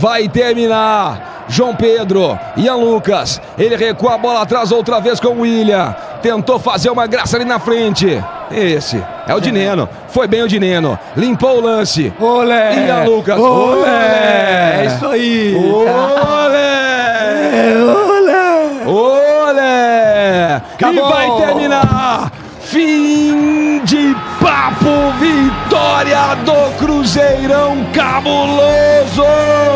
vai terminar. João Pedro, Ian Lucas, ele recua a bola atrás outra vez com o William. Tentou fazer uma graça ali na frente. Esse é o Dineno. Foi bem o Dineno. Limpou o lance. Olé! Ian Lucas. Olé! É isso aí! Olé! Olé! Olé! E vai terminar. Fim de papo. Vitória do Cruzeirão cabuloso.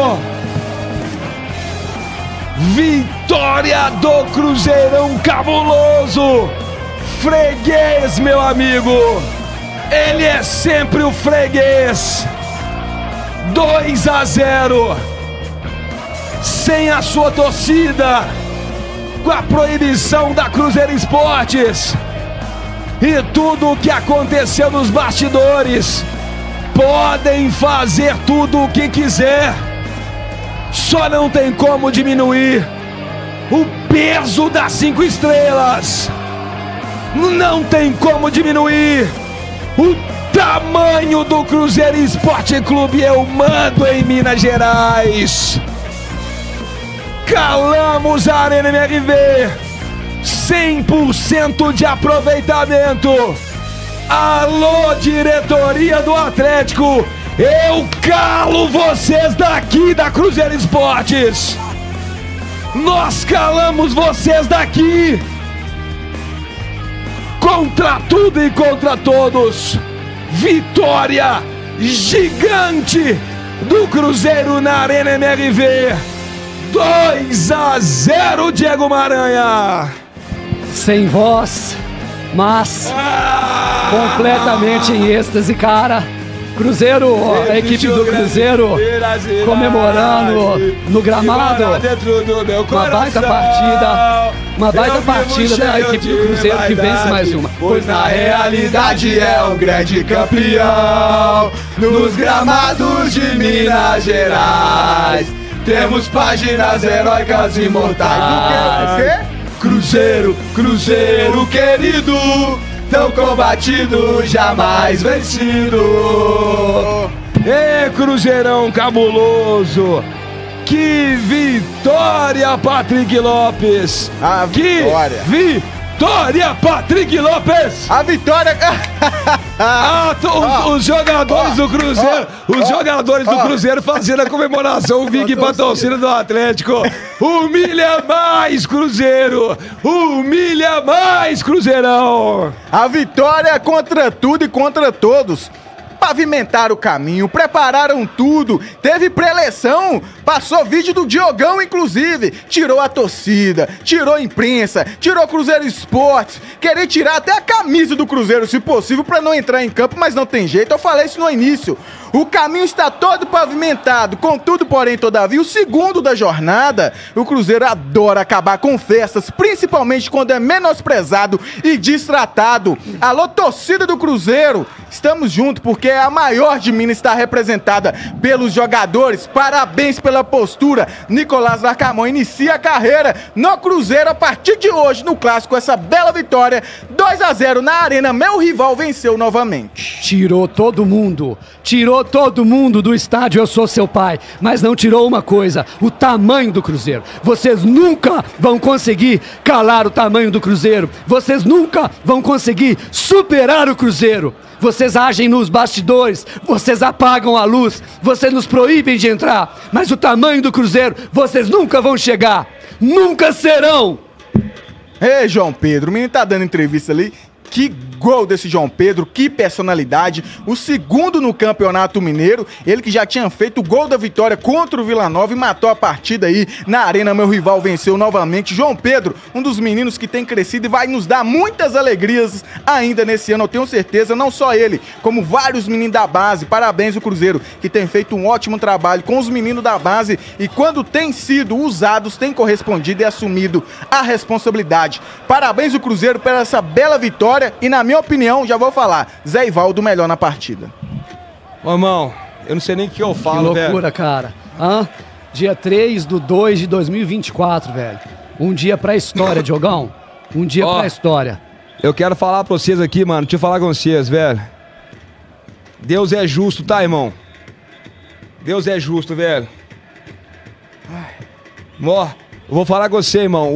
Vitória do Cruzeirão cabuloso. Freguês, meu amigo. Ele é sempre o freguês. 2-0. Sem a sua torcida. Com a proibição da Cruzeiro Esportes. E tudo o que aconteceu nos bastidores. Podem fazer tudo o que quiser. Só não tem como diminuir o peso das 5 estrelas. Não tem como diminuir o tamanho do Cruzeiro Esporte Clube. Eu mando em Minas Gerais. Calamos a Arena MRV. 100% de aproveitamento. Alô, diretoria do Atlético. Eu calo vocês daqui da Cruzeiro Esportes. Nós calamos vocês daqui. Contra tudo e contra todos. Vitória gigante do Cruzeiro na Arena MRV. 2-0, Diego Maranhã. Sem voz, mas completamente em êxtase, cara. Cruzeiro, a equipe do Cruzeiro comemorando no gramado. Uma baita partida da equipe do Cruzeiro que vence mais uma. Pois na realidade é um grande campeão. Nos gramados de Minas Gerais temos páginas heróicas e imortais. O quê? Cruzeiro, Cruzeiro querido, tão combatido, jamais vencido. Ê, Cruzeirão cabuloso. Que vitória, Patrick Lopes. A vitória. Que vitória, Patrick Lopes. A vitória. Os jogadores do Cruzeiro, do Cruzeiro fazendo a comemoração. O Vig pra torcida do Atlético. Humilha mais, Cruzeiro. Humilha mais, Cruzeirão. A vitória contra tudo e contra todos. Pavimentaram o caminho, prepararam tudo, teve pré-eleição, passou vídeo do Diogão, inclusive, tirou a torcida, tirou a imprensa, tirou o Cruzeiro Esportes, querer tirar até a camisa do Cruzeiro, se possível, pra não entrar em campo, mas não tem jeito, eu falei isso no início. O caminho está todo pavimentado, contudo, porém, todavia, o segundo da jornada, o Cruzeiro adora acabar com festas, principalmente quando é menosprezado e destratado. Alô, torcida do Cruzeiro, estamos juntos porque a maior de Minas está representada pelos jogadores. Parabéns pela postura. Nicolás Larcamão inicia a carreira no Cruzeiro a partir de hoje, no Clássico, essa bela vitória, 2-0 na Arena. Meu rival venceu novamente. Tirou todo mundo do estádio, eu sou seu pai, mas não tirou uma coisa, o tamanho do Cruzeiro. Vocês nunca vão conseguir calar o tamanho do Cruzeiro, vocês nunca vão conseguir superar o Cruzeiro. Vocês agem nos bastidores, vocês apagam a luz, vocês nos proíbem de entrar, mas o tamanho do Cruzeiro, vocês nunca vão chegar, nunca serão. Ei, João Pedro, o menino tá dando entrevista ali. Que gol desse João Pedro, que personalidade, o segundo no Campeonato Mineiro, ele que já tinha feito o gol da vitória contra o Vila Nova e matou a partida aí na Arena. Meu rival venceu novamente. João Pedro, um dos meninos que tem crescido e vai nos dar muitas alegrias ainda nesse ano, eu tenho certeza, não só ele, como vários meninos da base. Parabéns o Cruzeiro, que tem feito um ótimo trabalho com os meninos da base e quando tem sido usados, tem correspondido e assumido a responsabilidade. Parabéns o Cruzeiro por essa bela vitória. E na minha opinião, já vou falar, Zé Ivaldo melhor na partida. Ô, irmão, eu não sei nem o que eu falo, velho. Que loucura, cara. Dia 3/2/2024, velho. Um dia pra história, Diogão. Um dia pra história. Eu quero falar pra vocês aqui, mano. Deixa eu falar com vocês, velho. Deus é justo, tá, irmão? Deus é justo, velho. Ó, eu vou falar com você, irmão.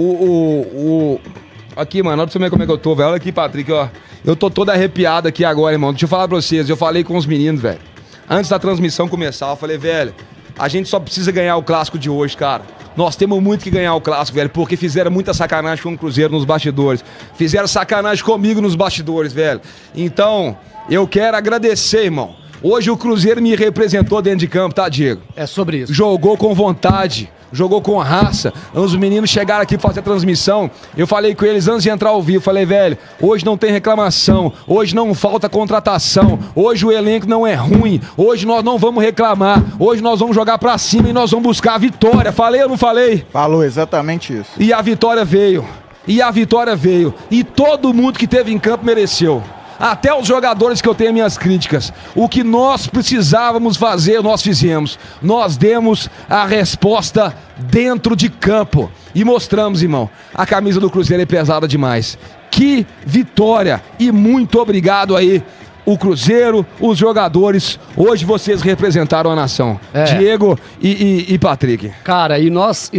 Aqui, mano, olha pra você ver como é que eu tô, velho. Olha aqui, Patrick, ó. Eu tô todo arrepiado aqui agora, irmão. Deixa eu falar pra vocês. Eu falei com os meninos, velho. Antes da transmissão começar, eu falei, velho, a gente só precisa ganhar o clássico de hoje, cara. Nós temos muito que ganhar o clássico, velho, porque fizeram muita sacanagem com o Cruzeiro nos bastidores. Fizeram sacanagem comigo nos bastidores, velho. Então, eu quero agradecer, irmão. Hoje o Cruzeiro me representou dentro de campo, tá, Diego? É sobre isso. Jogou com vontade, jogou com raça. Os meninos chegaram aqui pra fazer a transmissão. Eu falei com eles antes de entrar ao vivo. Falei, velho, hoje não tem reclamação. Hoje não falta contratação. Hoje o elenco não é ruim. Hoje nós não vamos reclamar. Hoje nós vamos jogar pra cima e nós vamos buscar a vitória. Falei ou não falei? Falou exatamente isso. E a vitória veio. E a vitória veio. E todo mundo que teve em campo mereceu. Até os jogadores que eu tenho minhas críticas. O que nós precisávamos fazer, nós fizemos. Nós demos a resposta dentro de campo. E mostramos, irmão, a camisa do Cruzeiro é pesada demais. Que vitória! E muito obrigado aí, o Cruzeiro, os jogadores. Hoje vocês representaram a nação. Diego e Patrick. Cara, e nós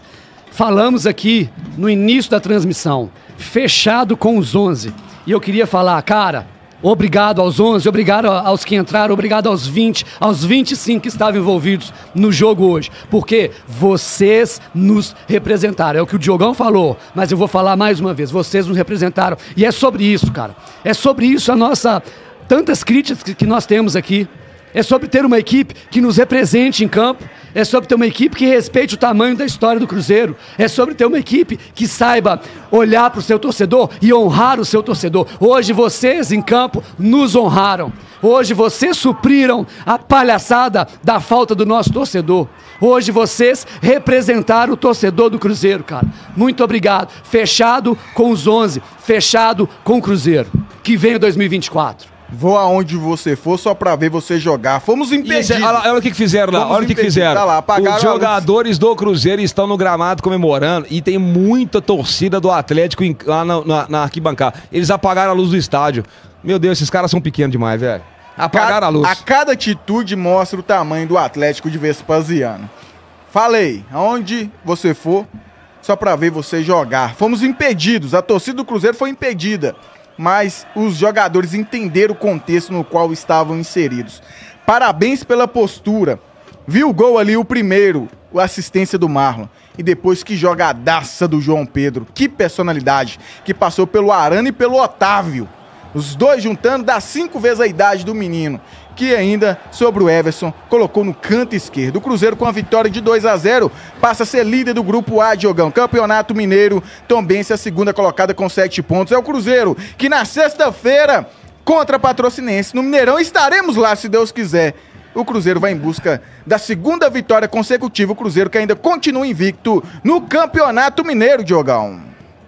falamos aqui no início da transmissão, fechado com os 11. E eu queria falar, cara, obrigado aos 11, obrigado aos que entraram, obrigado aos 20, aos 25 que estavam envolvidos no jogo hoje. Porque vocês nos representaram. É o que o Diogão falou, mas eu vou falar mais uma vez. Vocês nos representaram. E é sobre isso, cara. É sobre isso a nossa... Tantas críticas que nós temos aqui. É sobre ter uma equipe que nos represente em campo. É sobre ter uma equipe que respeite o tamanho da história do Cruzeiro. É sobre ter uma equipe que saiba olhar para o seu torcedor e honrar o seu torcedor. Hoje vocês em campo nos honraram. Hoje vocês supriram a palhaçada da falta do nosso torcedor. Hoje vocês representaram o torcedor do Cruzeiro, cara. Muito obrigado. Fechado com os 11. Fechado com o Cruzeiro. Que venha 2024. Vou aonde você for só pra ver você jogar. Fomos impedidos. Olha o que fizeram lá, olha o que fizeram. Tá lá, os jogadores do Cruzeiro estão no gramado comemorando e tem muita torcida do Atlético lá na arquibancada. Eles apagaram a luz do estádio. Meu Deus, esses caras são pequenos demais, velho. Apagaram a luz. A cada atitude mostra o tamanho do Atlético de Vespasiano. Falei, aonde você for, só pra ver você jogar. Fomos impedidos, a torcida do Cruzeiro foi impedida. Mas os jogadores entenderam o contexto no qual estavam inseridos. Parabéns pela postura. Viu o gol ali, o primeiro, a assistência do Marlon. E depois que jogadaça do João Pedro. Que personalidade, que passou pelo Arana e pelo Otávio. Os dois juntando dá 5 vezes a idade do menino. Que ainda, sobre o Everson, colocou no canto esquerdo. O Cruzeiro, com a vitória de 2-0, passa a ser líder do Grupo A, Diogão. Campeonato Mineiro, Tombense a segunda colocada com 7 pontos. É o Cruzeiro, que na sexta-feira, contra a Patrocinense, no Mineirão, estaremos lá, se Deus quiser. O Cruzeiro vai em busca da segunda vitória consecutiva. O Cruzeiro que ainda continua invicto no Campeonato Mineiro, Diogão.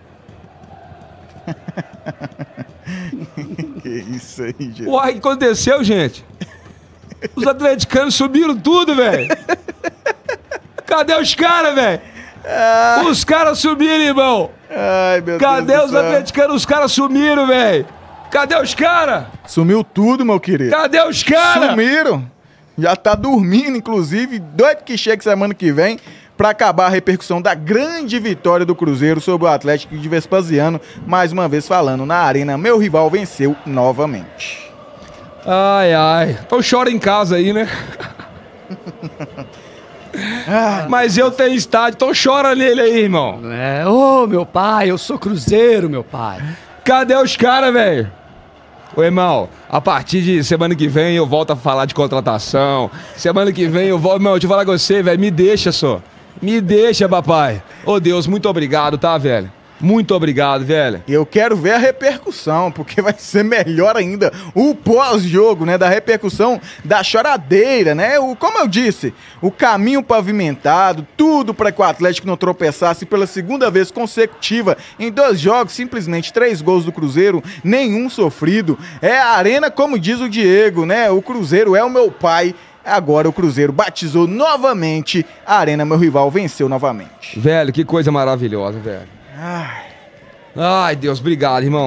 Que isso aí, gente. Uai, o que aconteceu, gente? Os atleticanos subiram tudo, velho. Cadê os caras, velho? Os caras subiram, irmão. Ai, meu Cadê Deus os atleticanos? Os caras sumiram, velho. Cadê os caras? Sumiu tudo, meu querido. Cadê os caras? Sumiram. Já tá dormindo, inclusive. Doido que chegue semana que vem para acabar a repercussão da grande vitória do Cruzeiro sobre o Atlético de Vespasiano. Mais uma vez falando na arena, meu rival venceu novamente. Ai, ai. Então chora em casa aí, né? Mas eu tenho estádio, então chora nele aí, irmão. Ô, meu pai, eu sou Cruzeiro, meu pai. Cadê os caras, velho? Ô, irmão, a partir de semana que vem eu volto a falar de contratação. Semana que vem eu volto... Irmão, deixa eu falar com você, velho, me deixa só. Me deixa, papai. Ô, Deus, muito obrigado, tá, velho? Muito obrigado, velho. Eu quero ver a repercussão, porque vai ser melhor ainda o pós-jogo, né? Da repercussão da choradeira, né? Como eu disse, o caminho pavimentado, tudo para que o Atlético não tropeçasse pela segunda vez consecutiva em 2 jogos, simplesmente 3 gols do Cruzeiro, nenhum sofrido. É a arena, como diz o Diego, né? O Cruzeiro é o meu pai. Agora o Cruzeiro batizou novamente a arena, meu rival venceu novamente. Velho, que coisa maravilhosa, velho. Ai, Deus, obrigado, irmão.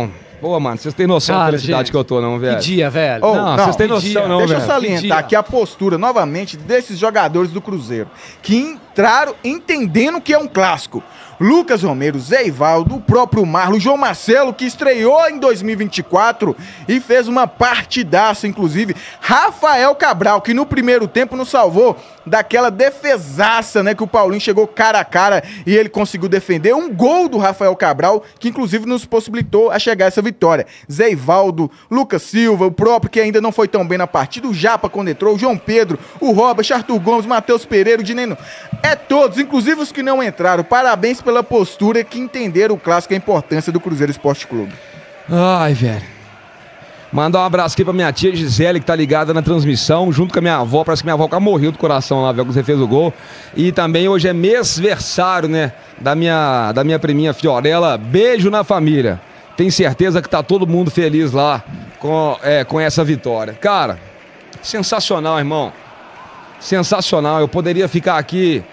Pô, mano, vocês têm noção da felicidade que eu tô, não, velho? Que dia, velho. Oh, não, vocês têm noção, não, Deixa velho. eu salientar aqui a postura, novamente, desses jogadores do Cruzeiro, que entraram entendendo que é um clássico. Lucas Romero, Zé Ivaldo, o próprio Marlon, João Marcelo, que estreou em 2024 e fez uma partidaça, inclusive. Rafael Cabral, que no primeiro tempo nos salvou daquela defesaça, né, que o Paulinho chegou cara a cara e ele conseguiu defender. Um gol do Rafael Cabral, que inclusive nos possibilitou a chegar a essa vitória. Zé Ivaldo, Lucas Silva, o próprio que ainda não foi tão bem na partida, o Japa quando entrou, o João Pedro, o Robert, Arthur Gomes, Matheus Pereira, o Dineno. É todos, inclusive os que não entraram. Parabéns pela postura, que entenderam o clássico e a importância do Cruzeiro Esporte Clube. Ai, velho. Mandar um abraço aqui pra minha tia Gisele, que tá ligada na transmissão, junto com a minha avó. Parece que minha avó morreu do coração lá, velho, que você fez o gol. E também hoje é mêsversário, né, da minha priminha Fiorella. Beijo na família. Tenho certeza que tá todo mundo feliz lá com essa vitória. Cara, sensacional, irmão. Sensacional. Eu poderia ficar aqui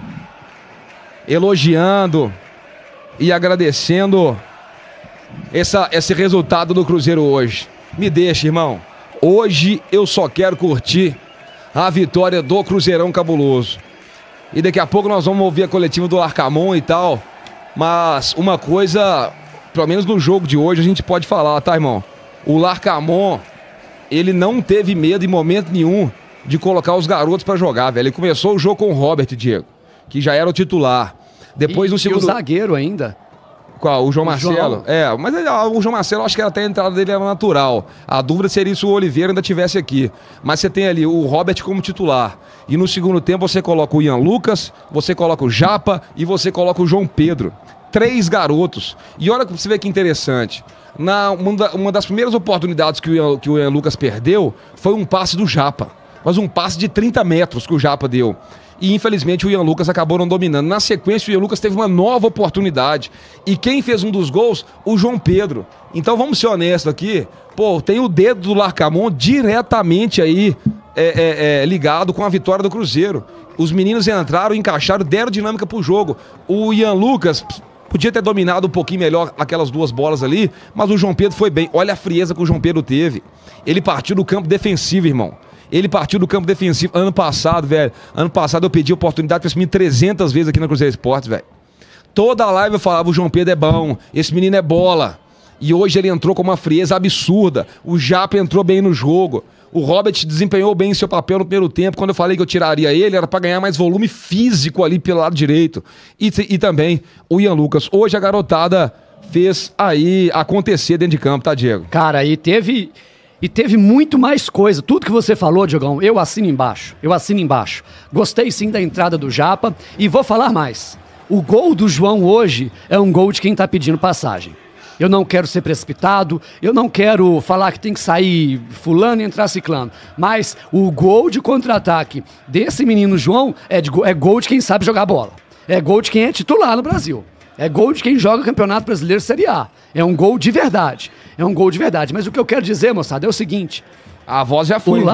elogiando e agradecendo esse resultado do Cruzeiro hoje. Me deixa, irmão. Hoje eu só quero curtir a vitória do Cruzeirão cabuloso. E daqui a pouco nós vamos ouvir a coletiva do Larcamon e tal. Mas uma coisa, pelo menos no jogo de hoje, a gente pode falar, tá, irmão? O Larcamon, ele não teve medo em momento nenhum de colocar os garotos pra jogar, velho. Ele começou o jogo com o Robert, Diego, que já era o titular. Depois no segundo... E o zagueiro ainda. Qual? O João Marcelo? É, mas o João Marcelo, acho que até a entrada dele era natural. A dúvida seria se o Oliveira ainda tivesse aqui. Mas você tem ali o Robert como titular. E no segundo tempo você coloca o Ian Lucas, você coloca o Japa e você coloca o João Pedro. 3 garotos. E olha pra você ver que interessante. Uma das primeiras oportunidades que o Ian Lucas perdeu foi um passe do Japa. Mas um passe de 30 metros que o Japa deu. E infelizmente o Ian Lucas acabou não dominando. Na sequência o Ian Lucas teve uma nova oportunidade. E quem fez um dos gols? O João Pedro. Então vamos ser honestos aqui. Pô, tem o dedo do Larcamon diretamente aí ligado com a vitória do Cruzeiro. Os meninos entraram, encaixaram, deram dinâmica pro jogo. O Ian Lucas podia ter dominado um pouquinho melhor aquelas 2 bolas ali, mas o João Pedro foi bem. Olha a frieza que o João Pedro teve. Ele partiu do campo defensivo, irmão. Ele partiu do campo defensivo ano passado, velho. Ano passado eu pedi oportunidade pra esse menino 300 vezes aqui na Cruzeiro Esportes, velho. Toda a live eu falava, o João Pedro é bom, esse menino é bola. E hoje ele entrou com uma frieza absurda. O Japa entrou bem no jogo. O Robert desempenhou bem seu papel no primeiro tempo. Quando eu falei que eu tiraria ele, era pra ganhar mais volume físico ali pelo lado direito. E também o Ian Lucas. Hoje a garotada fez aí acontecer dentro de campo, tá, Diego? Cara, e teve muito mais coisa. Tudo que você falou, Diogão, eu assino embaixo. Gostei sim da entrada do Japa e vou falar mais. O gol do João hoje é um gol de quem tá pedindo passagem. Eu não quero ser precipitado, eu não quero falar que tem que sair fulano e entrar ciclano. Mas o gol de contra-ataque desse menino João é gol de quem sabe jogar bola. É gol de quem é titular no Brasil. É gol de quem joga Campeonato Brasileiro Série A. É um gol de verdade. Mas o que eu quero dizer, moçada, é o seguinte. A voz já foi,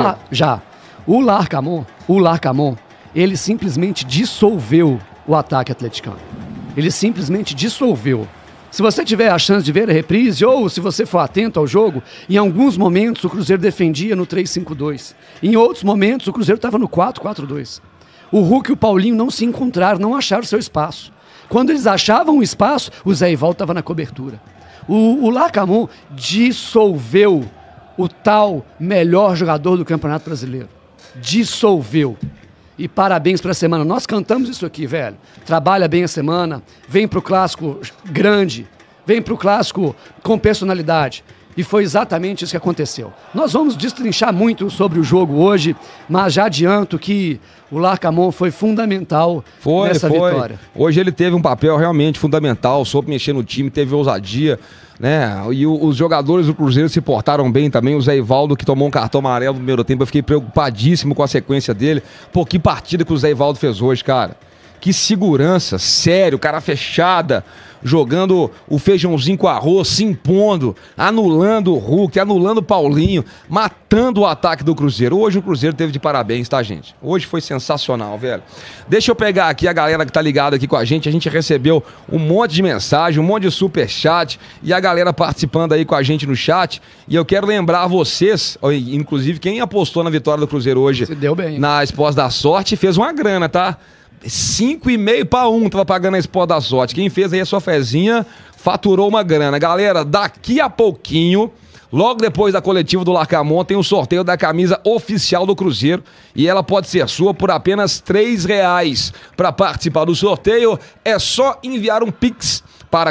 O Larcamon, ele simplesmente dissolveu o ataque atleticano. Ele simplesmente dissolveu. Se você tiver a chance de ver a reprise, ou se você for atento ao jogo, em alguns momentos o Cruzeiro defendia no 3-5-2. Em outros momentos o Cruzeiro estava no 4-4-2. O Hulk e o Paulinho não se encontraram, não acharam seu espaço. Quando eles achavam o espaço, o Zé Ivaldo estava na cobertura. O Larcamon dissolveu o tal melhor jogador do Campeonato Brasileiro. Dissolveu. E parabéns para a semana. Nós cantamos isso aqui, velho. Trabalha bem a semana, vem pro clássico grande, vem pro clássico com personalidade. E foi exatamente isso que aconteceu. Nós vamos destrinchar muito sobre o jogo hoje, mas já adianto que o Larcamon foi fundamental nessa vitória. Hoje ele teve um papel realmente fundamental, soube mexer no time, teve ousadia, né? E os jogadores do Cruzeiro se portaram bem também. O Zé Ivaldo, que tomou um cartão amarelo no primeiro tempo, eu fiquei preocupadíssimo com a sequência dele. Pô, que partida que o Zé Ivaldo fez hoje, cara. Que segurança, sério, cara fechada, jogando o feijãozinho com arroz, se impondo, anulando o Hulk, anulando o Paulinho, matando o ataque do Cruzeiro. Hoje o Cruzeiro teve de parabéns, tá, gente? Hoje foi sensacional, velho. Deixa eu pegar aqui a galera que tá ligada aqui com a gente recebeu um monte de mensagem, um monte de superchat e a galera participando aí com a gente no chat. E eu quero lembrar vocês, inclusive quem apostou na vitória do Cruzeiro hoje, se deu bem, na Esporte da Sorte, fez uma grana, tá? 5,5 para 1 tava pagando a Esporte da Sorte. Quem fez aí a sua fezinha faturou uma grana. Galera, daqui a pouquinho, logo depois da coletiva do Larcamon, tem o sorteio da camisa oficial do Cruzeiro e ela pode ser sua por apenas R$3. Para participar do sorteio, é só enviar um Pix para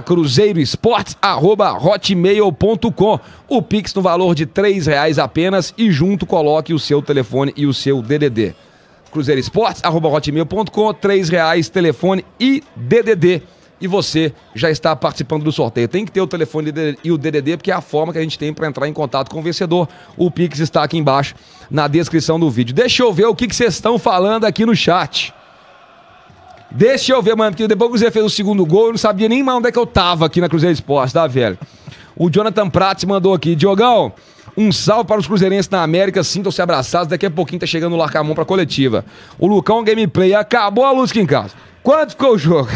cruzeiroesportes@hotmail.com. O Pix no valor de R$3 apenas e junto coloque o seu telefone e o seu DDD. cruzeiroesportes@hotmail.com, R$3, telefone e DDD. E você já está participando do sorteio. Tem que ter o telefone e o DDD, porque é a forma que a gente tem para entrar em contato com o vencedor. O Pix está aqui embaixo na descrição do vídeo. Deixa eu ver o que vocês estão falando aqui no chat. Deixa eu ver, mano, porque depois que o Cruzeiro fez o segundo gol, eu não sabia nem mais onde é que eu tava aqui na Cruzeiro Esportes, tá, velho? O Jonathan Prats mandou aqui: Diogão, um salve para os cruzeirenses na América, sintam-se abraçados, daqui a pouquinho tá chegando o Larcamon pra coletiva. O Lucão Gameplay, acabou a luz aqui em casa. Quanto ficou o jogo?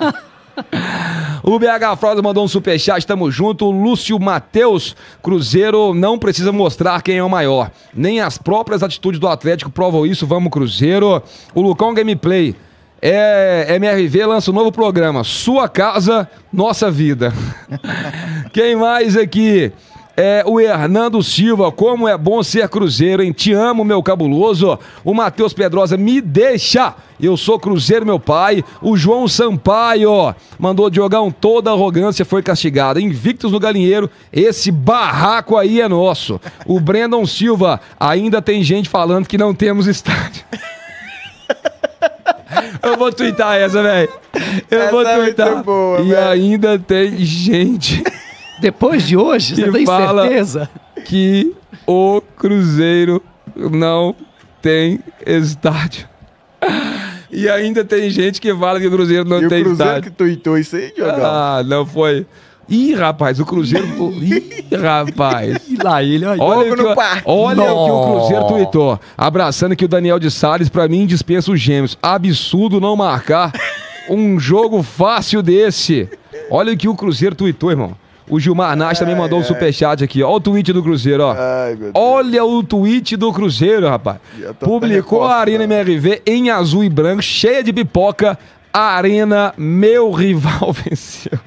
O BH Froza mandou um superchat, tamo junto. O Lúcio Matheus, Cruzeiro não precisa mostrar quem é o maior. Nem as próprias atitudes do Atlético provam isso, vamos Cruzeiro. O Lucão Gameplay, MRV lança um novo programa, Sua Casa, Nossa Vida. Quem mais aqui? O Hernando Silva, como é bom ser Cruzeiro, hein? Te amo, meu cabuloso. O Matheus Pedrosa, me deixa, eu sou Cruzeiro, meu pai. O João Sampaio mandou: Diogão, toda arrogância foi castigada. Invictos no galinheiro, esse barraco aí é nosso. O Brandon Silva, ainda tem gente falando que não temos estádio. Eu vou twittar essa, velho. Eu vou twittar. Boa, e véio, ainda tem gente... Depois de hoje, você tem certeza? Que o Cruzeiro não tem estádio. E ainda tem gente que fala que o Cruzeiro não tem estádio. E o Cruzeiro que tuitou isso aí, Diogão? Ah, não foi. Ih, rapaz, o Cruzeiro... Ih, rapaz. E lá ele, olha o que o Cruzeiro tuitou. Abraçando aqui o Daniel de Salles, pra mim dispensa os gêmeos. Absurdo não marcar um jogo fácil desse. Olha o que o Cruzeiro tuitou, irmão. O Gilmar Nash também mandou um superchat aqui. Olha o tweet do Cruzeiro, ó. Olha o tweet do Cruzeiro, rapaz. Publicou a Arena MRV em azul e branco, cheia de pipoca. Arena, meu rival venceu.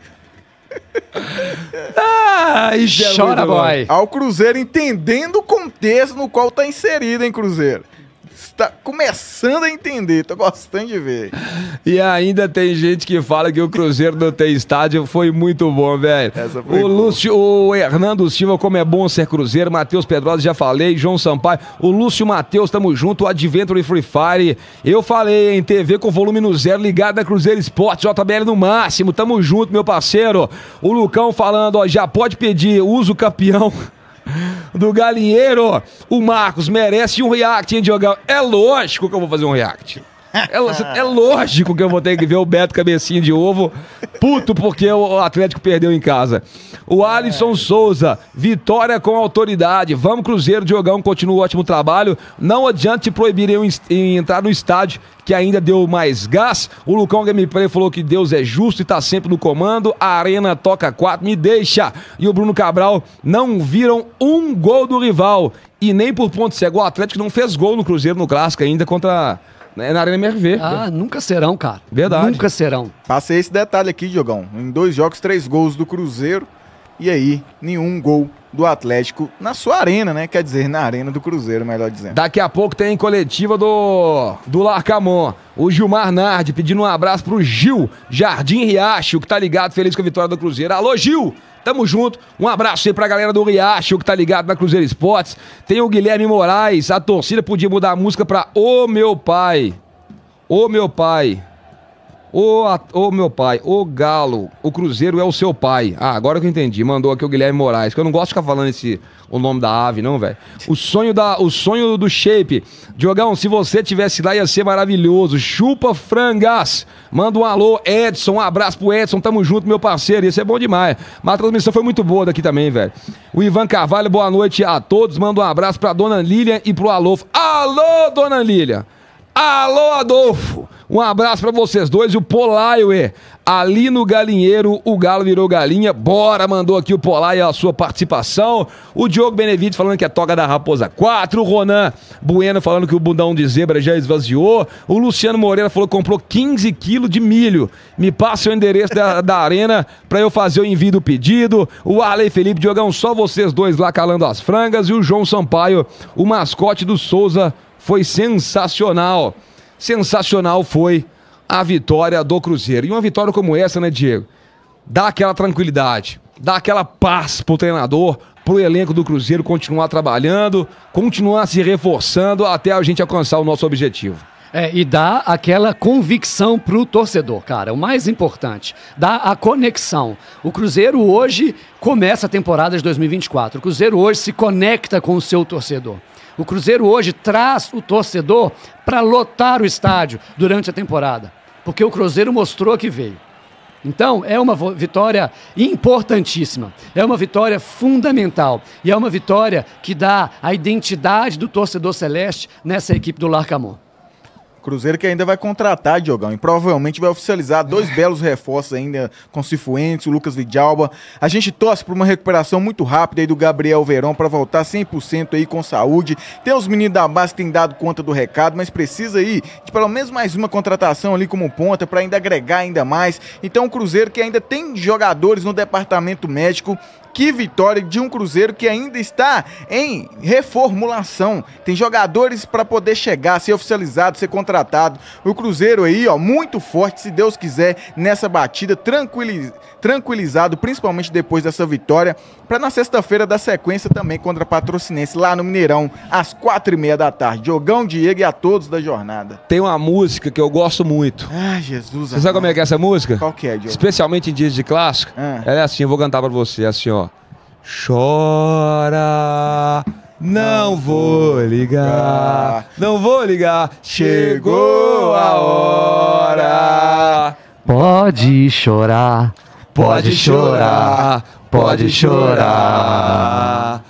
Isso é chora, boy. Ao Cruzeiro entendendo o contexto no qual tá inserido, hein, Cruzeiro? Está começando a entender, tô gostando de ver. E ainda tem gente que fala que o Cruzeiro não tem estádio. Foi muito bom, velho. O Hernando Silva, como é bom ser Cruzeiro. Matheus Pedrosa, já falei. João Sampaio. O Lúcio Matheus, tamo junto. O Adventure Free Fire. Eu falei em TV com volume no zero, ligado na Cruzeiro Esportes, JBL no máximo. Tamo junto, meu parceiro. O Lucão falando, ó, já pode pedir, uso campeão do galinheiro. O Marcos merece um react, hein, Diogão? É lógico que eu vou fazer um react. É lógico que eu vou ter que ver o Beto Cabecinha de Ovo puto porque o Atlético perdeu em casa. O Alisson Souza, vitória com autoridade. Vamos Cruzeiro, Diogão, continua o ótimo trabalho. Não adianta te proibirem em entrar no estádio, que ainda deu mais gás. O Lucão Gameplay falou que Deus é justo e tá sempre no comando. A Arena toca 4, me deixa. E o Bruno Cabral, não viram um gol do rival. E nem por ponto cego. O Atlético não fez gol no Cruzeiro no Clássico ainda contra... na Arena MRV. Nunca serão, cara. Verdade. Nunca serão. Passei esse detalhe aqui, Diogão. Em 2 jogos, 3 gols do Cruzeiro. E aí, nenhum gol do Atlético na sua arena, né? Quer dizer, na arena do Cruzeiro, melhor dizendo. Daqui a pouco tem coletiva do Larcamon. O Gilmar Nardi pedindo um abraço pro Gil Jardim Riacho, que tá ligado, feliz com a vitória do Cruzeiro. Alô, Gil! Tamo junto. Um abraço aí pra galera do Riacho, que tá ligado na Cruzeiro Esportes. Tem o Guilherme Moraes. A torcida podia mudar a música pra Ô Meu Pai. Ô Meu Pai. Ô meu pai, ô Galo, o Cruzeiro é o seu pai. Ah, agora que eu entendi. Mandou aqui o Guilherme Moraes, que eu não gosto de ficar falando o nome da ave, não, velho. O sonho do Shape. Diogão, se você tivesse lá ia ser maravilhoso. Chupa frangas. Manda um alô, Edson. Um abraço pro Edson. Tamo junto, meu parceiro. Isso é bom demais. Mas a transmissão foi muito boa daqui também, velho. O Ivan Carvalho, boa noite a todos. Manda um abraço pra dona Lilian e pro Alofo. Alô, dona Lilian. Alô, Adolfo. Um abraço pra vocês dois. E o Polaio, ali no galinheiro, o galo virou galinha. Bora, mandou aqui o Polaio a sua participação. O Diogo Benevides falando que é toga da Raposa 4. O Ronan Bueno falando que o bundão de zebra já esvaziou. O Luciano Moreira falou que comprou 15 quilos de milho. Me passa o endereço da arena pra eu fazer o envio do pedido. O Arley Felipe, Diogão, só vocês dois lá calando as frangas. E o João Sampaio, o mascote do Souza, foi sensacional. Sensacional foi a vitória do Cruzeiro. E uma vitória como essa, né, Diego? Dá aquela tranquilidade, dá aquela paz pro treinador, pro elenco do Cruzeiro continuar trabalhando, continuar se reforçando até a gente alcançar o nosso objetivo. E dá aquela convicção pro torcedor, cara. O mais importante, dá a conexão. O Cruzeiro hoje começa a temporada de 2024. O Cruzeiro hoje se conecta com o seu torcedor. O Cruzeiro hoje traz o torcedor para lotar o estádio durante a temporada, porque o Cruzeiro mostrou que veio. Então, é uma vitória importantíssima, é uma vitória fundamental e é uma vitória que dá a identidade do torcedor celeste nessa equipe do Larcamón. Cruzeiro que ainda vai contratar, Diogão, e provavelmente vai oficializar 2 belos reforços ainda com Cifuentes, o Lucas Vidalba. A gente torce por uma recuperação muito rápida aí do Gabriel Verón para voltar 100% aí com saúde. Tem os meninos da base que têm dado conta do recado, mas precisa aí de pelo menos mais uma contratação ali como ponta para ainda agregar ainda mais. Então o Cruzeiro que ainda tem jogadores no departamento médico. Que vitória de um Cruzeiro que ainda está em reformulação. Tem jogadores para poder chegar, ser oficializado, ser contratado. O Cruzeiro aí, ó, muito forte, se Deus quiser, nessa batida, tranquilizado, principalmente depois dessa vitória, para na sexta-feira da sequência também contra a Patrocinense, lá no Mineirão, às 4h30 da tarde. Diogão, Diego e a todos da jornada. Tem uma música que eu gosto muito. Ai, Jesus. Você sabe como é que é essa música? Qual que é, Diogo? Especialmente em dias de clássico. Ela é assim, eu vou cantar pra você, assim, ó. Chora, não vou ligar, não vou ligar, chegou a hora. Pode chorar, pode chorar, pode chorar.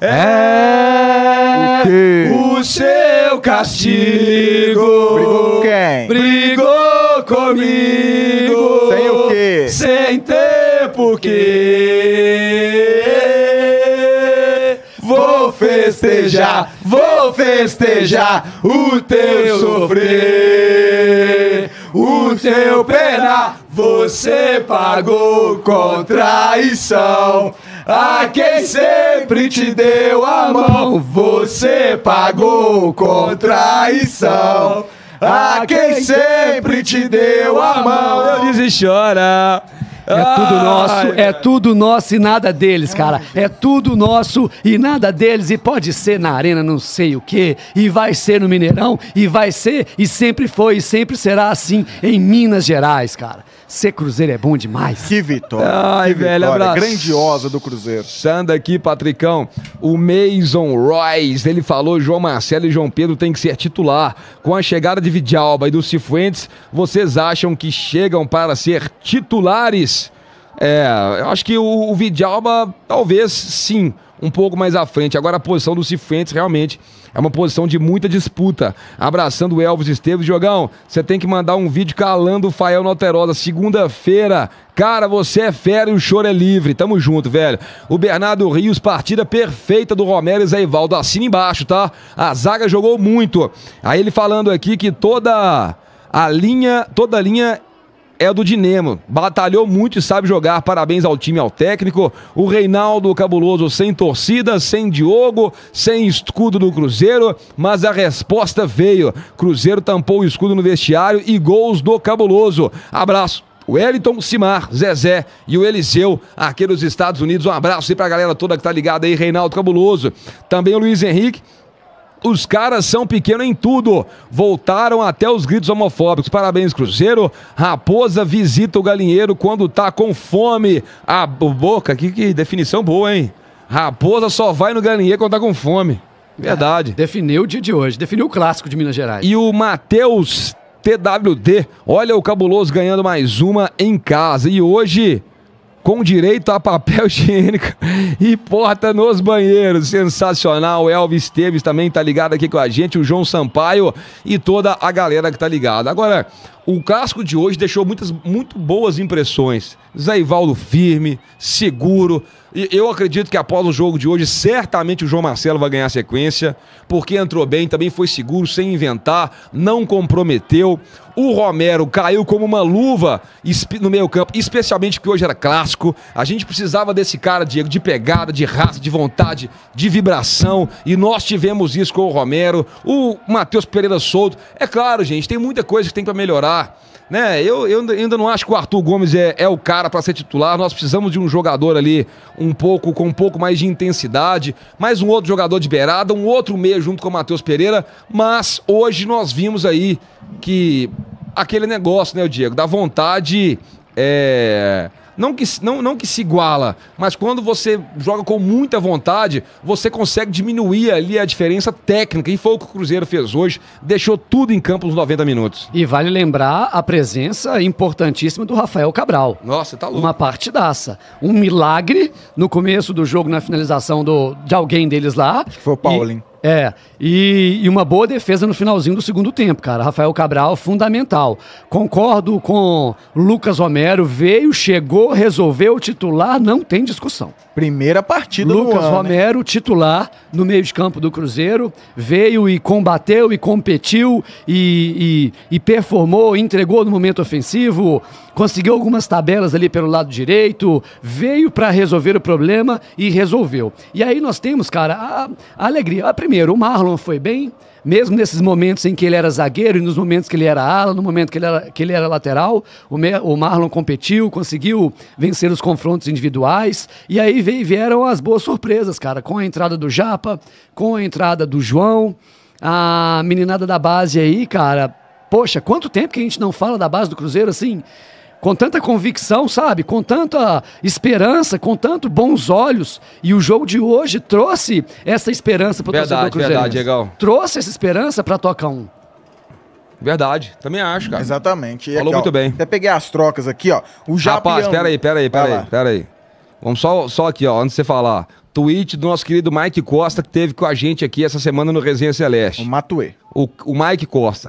É o seu castigo. Brigou com quem? Brigou comigo. Sem o quê? Sem ter porquê. Vou festejar o teu sofrer, o teu pena, você pagou com traição. A quem sempre te deu a mão, você pagou com traição. A quem sempre te deu a mão, eu disse chora. É tudo nosso e nada deles, cara. É tudo nosso e nada deles. E pode ser na arena não sei o quê, e vai ser no Mineirão, e vai ser, e sempre foi, e sempre será assim em Minas Gerais, cara. Ser Cruzeiro é bom demais. Que vitória. Ai, que velho, vitória abraço. grandiosa do Cruzeiro. Sanda aqui, Patricão. O Mason Royce, ele falou: João Marcelo e João Pedro tem que ser titular. Com a chegada de Vidalba e do Cifuentes, vocês acham que chegam para ser titulares? Eu acho que o Vidalba, talvez sim, um pouco mais à frente. Agora a posição do Cifuentes realmente é uma posição de muita disputa. Abraçando o Elvis Esteves. Diogão, você tem que mandar um vídeo calando o Fael Noterosa segunda-feira. Cara, você é fera e o choro é livre. Tamo junto, velho. O Bernardo Rios, partida perfeita do Romero e Zé Ivaldo. Assina embaixo, tá? A zaga jogou muito. Aí ele falando aqui que toda a linha é do Dinemo, batalhou muito e sabe jogar, parabéns ao time e ao técnico. O Reinaldo Cabuloso sem torcida, sem Diogo, sem escudo do Cruzeiro, mas a resposta veio. Cruzeiro tampou o escudo no vestiário e gols do Cabuloso. Abraço. O Wellington, Simar, Zezé e o Eliseu, aqui dos Estados Unidos. Um abraço aí pra galera toda que tá ligada aí, Reinaldo Cabuloso. Também o Luiz Henrique. Os caras são pequenos em tudo. Voltaram até os gritos homofóbicos. Parabéns, Cruzeiro. Raposa visita o galinheiro quando tá com fome. A boca, que definição boa, hein? Raposa só vai no galinheiro quando tá com fome. Verdade. Definiu o dia de hoje. Definiu o clássico de Minas Gerais. E o Matheus TWD, olha o Cabuloso ganhando mais uma em casa. E hoje, com direito a papel higiênico e porta nos banheiros. Sensacional. O Elvis Esteves também tá ligado aqui com a gente, o João Sampaio e toda a galera que tá ligada. Agora, o clássico de hoje deixou muito boas impressões. Zé Ivaldo firme, seguro. E eu acredito que após o jogo de hoje, certamente o João Marcelo vai ganhar sequência, porque entrou bem, também foi seguro, sem inventar, não comprometeu. O Romero caiu como uma luva no meio campo, especialmente porque hoje era clássico. A gente precisava desse cara, Diego, de pegada, de raça, de vontade, de vibração, e nós tivemos isso com o Romero. O Matheus Pereira solto. É claro, gente, tem muita coisa que tem para melhorar, né? Eu ainda não acho que o Arthur Gomes é o cara para ser titular. Nós precisamos de um jogador ali com um pouco mais de intensidade, mais um outro jogador de beirada, um outro meio junto com o Matheus Pereira. Mas hoje nós vimos aí que aquele negócio, né, Diego, da vontade não que se iguala, mas quando você joga com muita vontade, você consegue diminuir ali a diferença técnica, e foi o que o Cruzeiro fez hoje, deixou tudo em campo nos 90 minutos. E vale lembrar a presença importantíssima do Rafael Cabral. Nossa, tá louco. Uma partidaça. Um milagre no começo do jogo, na finalização de alguém deles lá. Acho que foi o Paulinho. E uma boa defesa no finalzinho do segundo tempo, cara. Rafael Cabral, fundamental. Concordo com Lucas Romero, chegou, resolveu, titular, não tem discussão. Primeira partida do ano. Lucas Romero, titular no meio de campo do Cruzeiro, veio e combateu e competiu e performou, entregou no momento ofensivo, conseguiu algumas tabelas ali pelo lado direito, veio para resolver o problema e resolveu. E aí nós temos, cara, a alegria. Primeiro, o Marlon foi bem, mesmo nesses momentos em que ele era zagueiro e nos momentos que ele era ala, no momento que ele era lateral, o Marlon competiu, conseguiu vencer os confrontos individuais, e aí vieram as boas surpresas, cara, com a entrada do Japa, com a entrada do João, a meninada da base aí, cara, poxa, quanto tempo que a gente não fala da base do Cruzeiro assim, com tanta convicção, sabe? Com tanta esperança, com tanto bons olhos. E o jogo de hoje trouxe essa esperança para o torcedor Cruzeiro. Verdade, legal. Trouxe essa esperança para Toca 1. Verdade, também acho, cara. Exatamente. Falou aqui, muito bem. Até peguei as trocas aqui, ó. O Rapaz, peraí. Vamos só aqui, ó, antes de você falar. Tweet do nosso querido Mike Costa, que teve com a gente aqui essa semana no Resenha Celeste. O Matuê. O Mike Costa.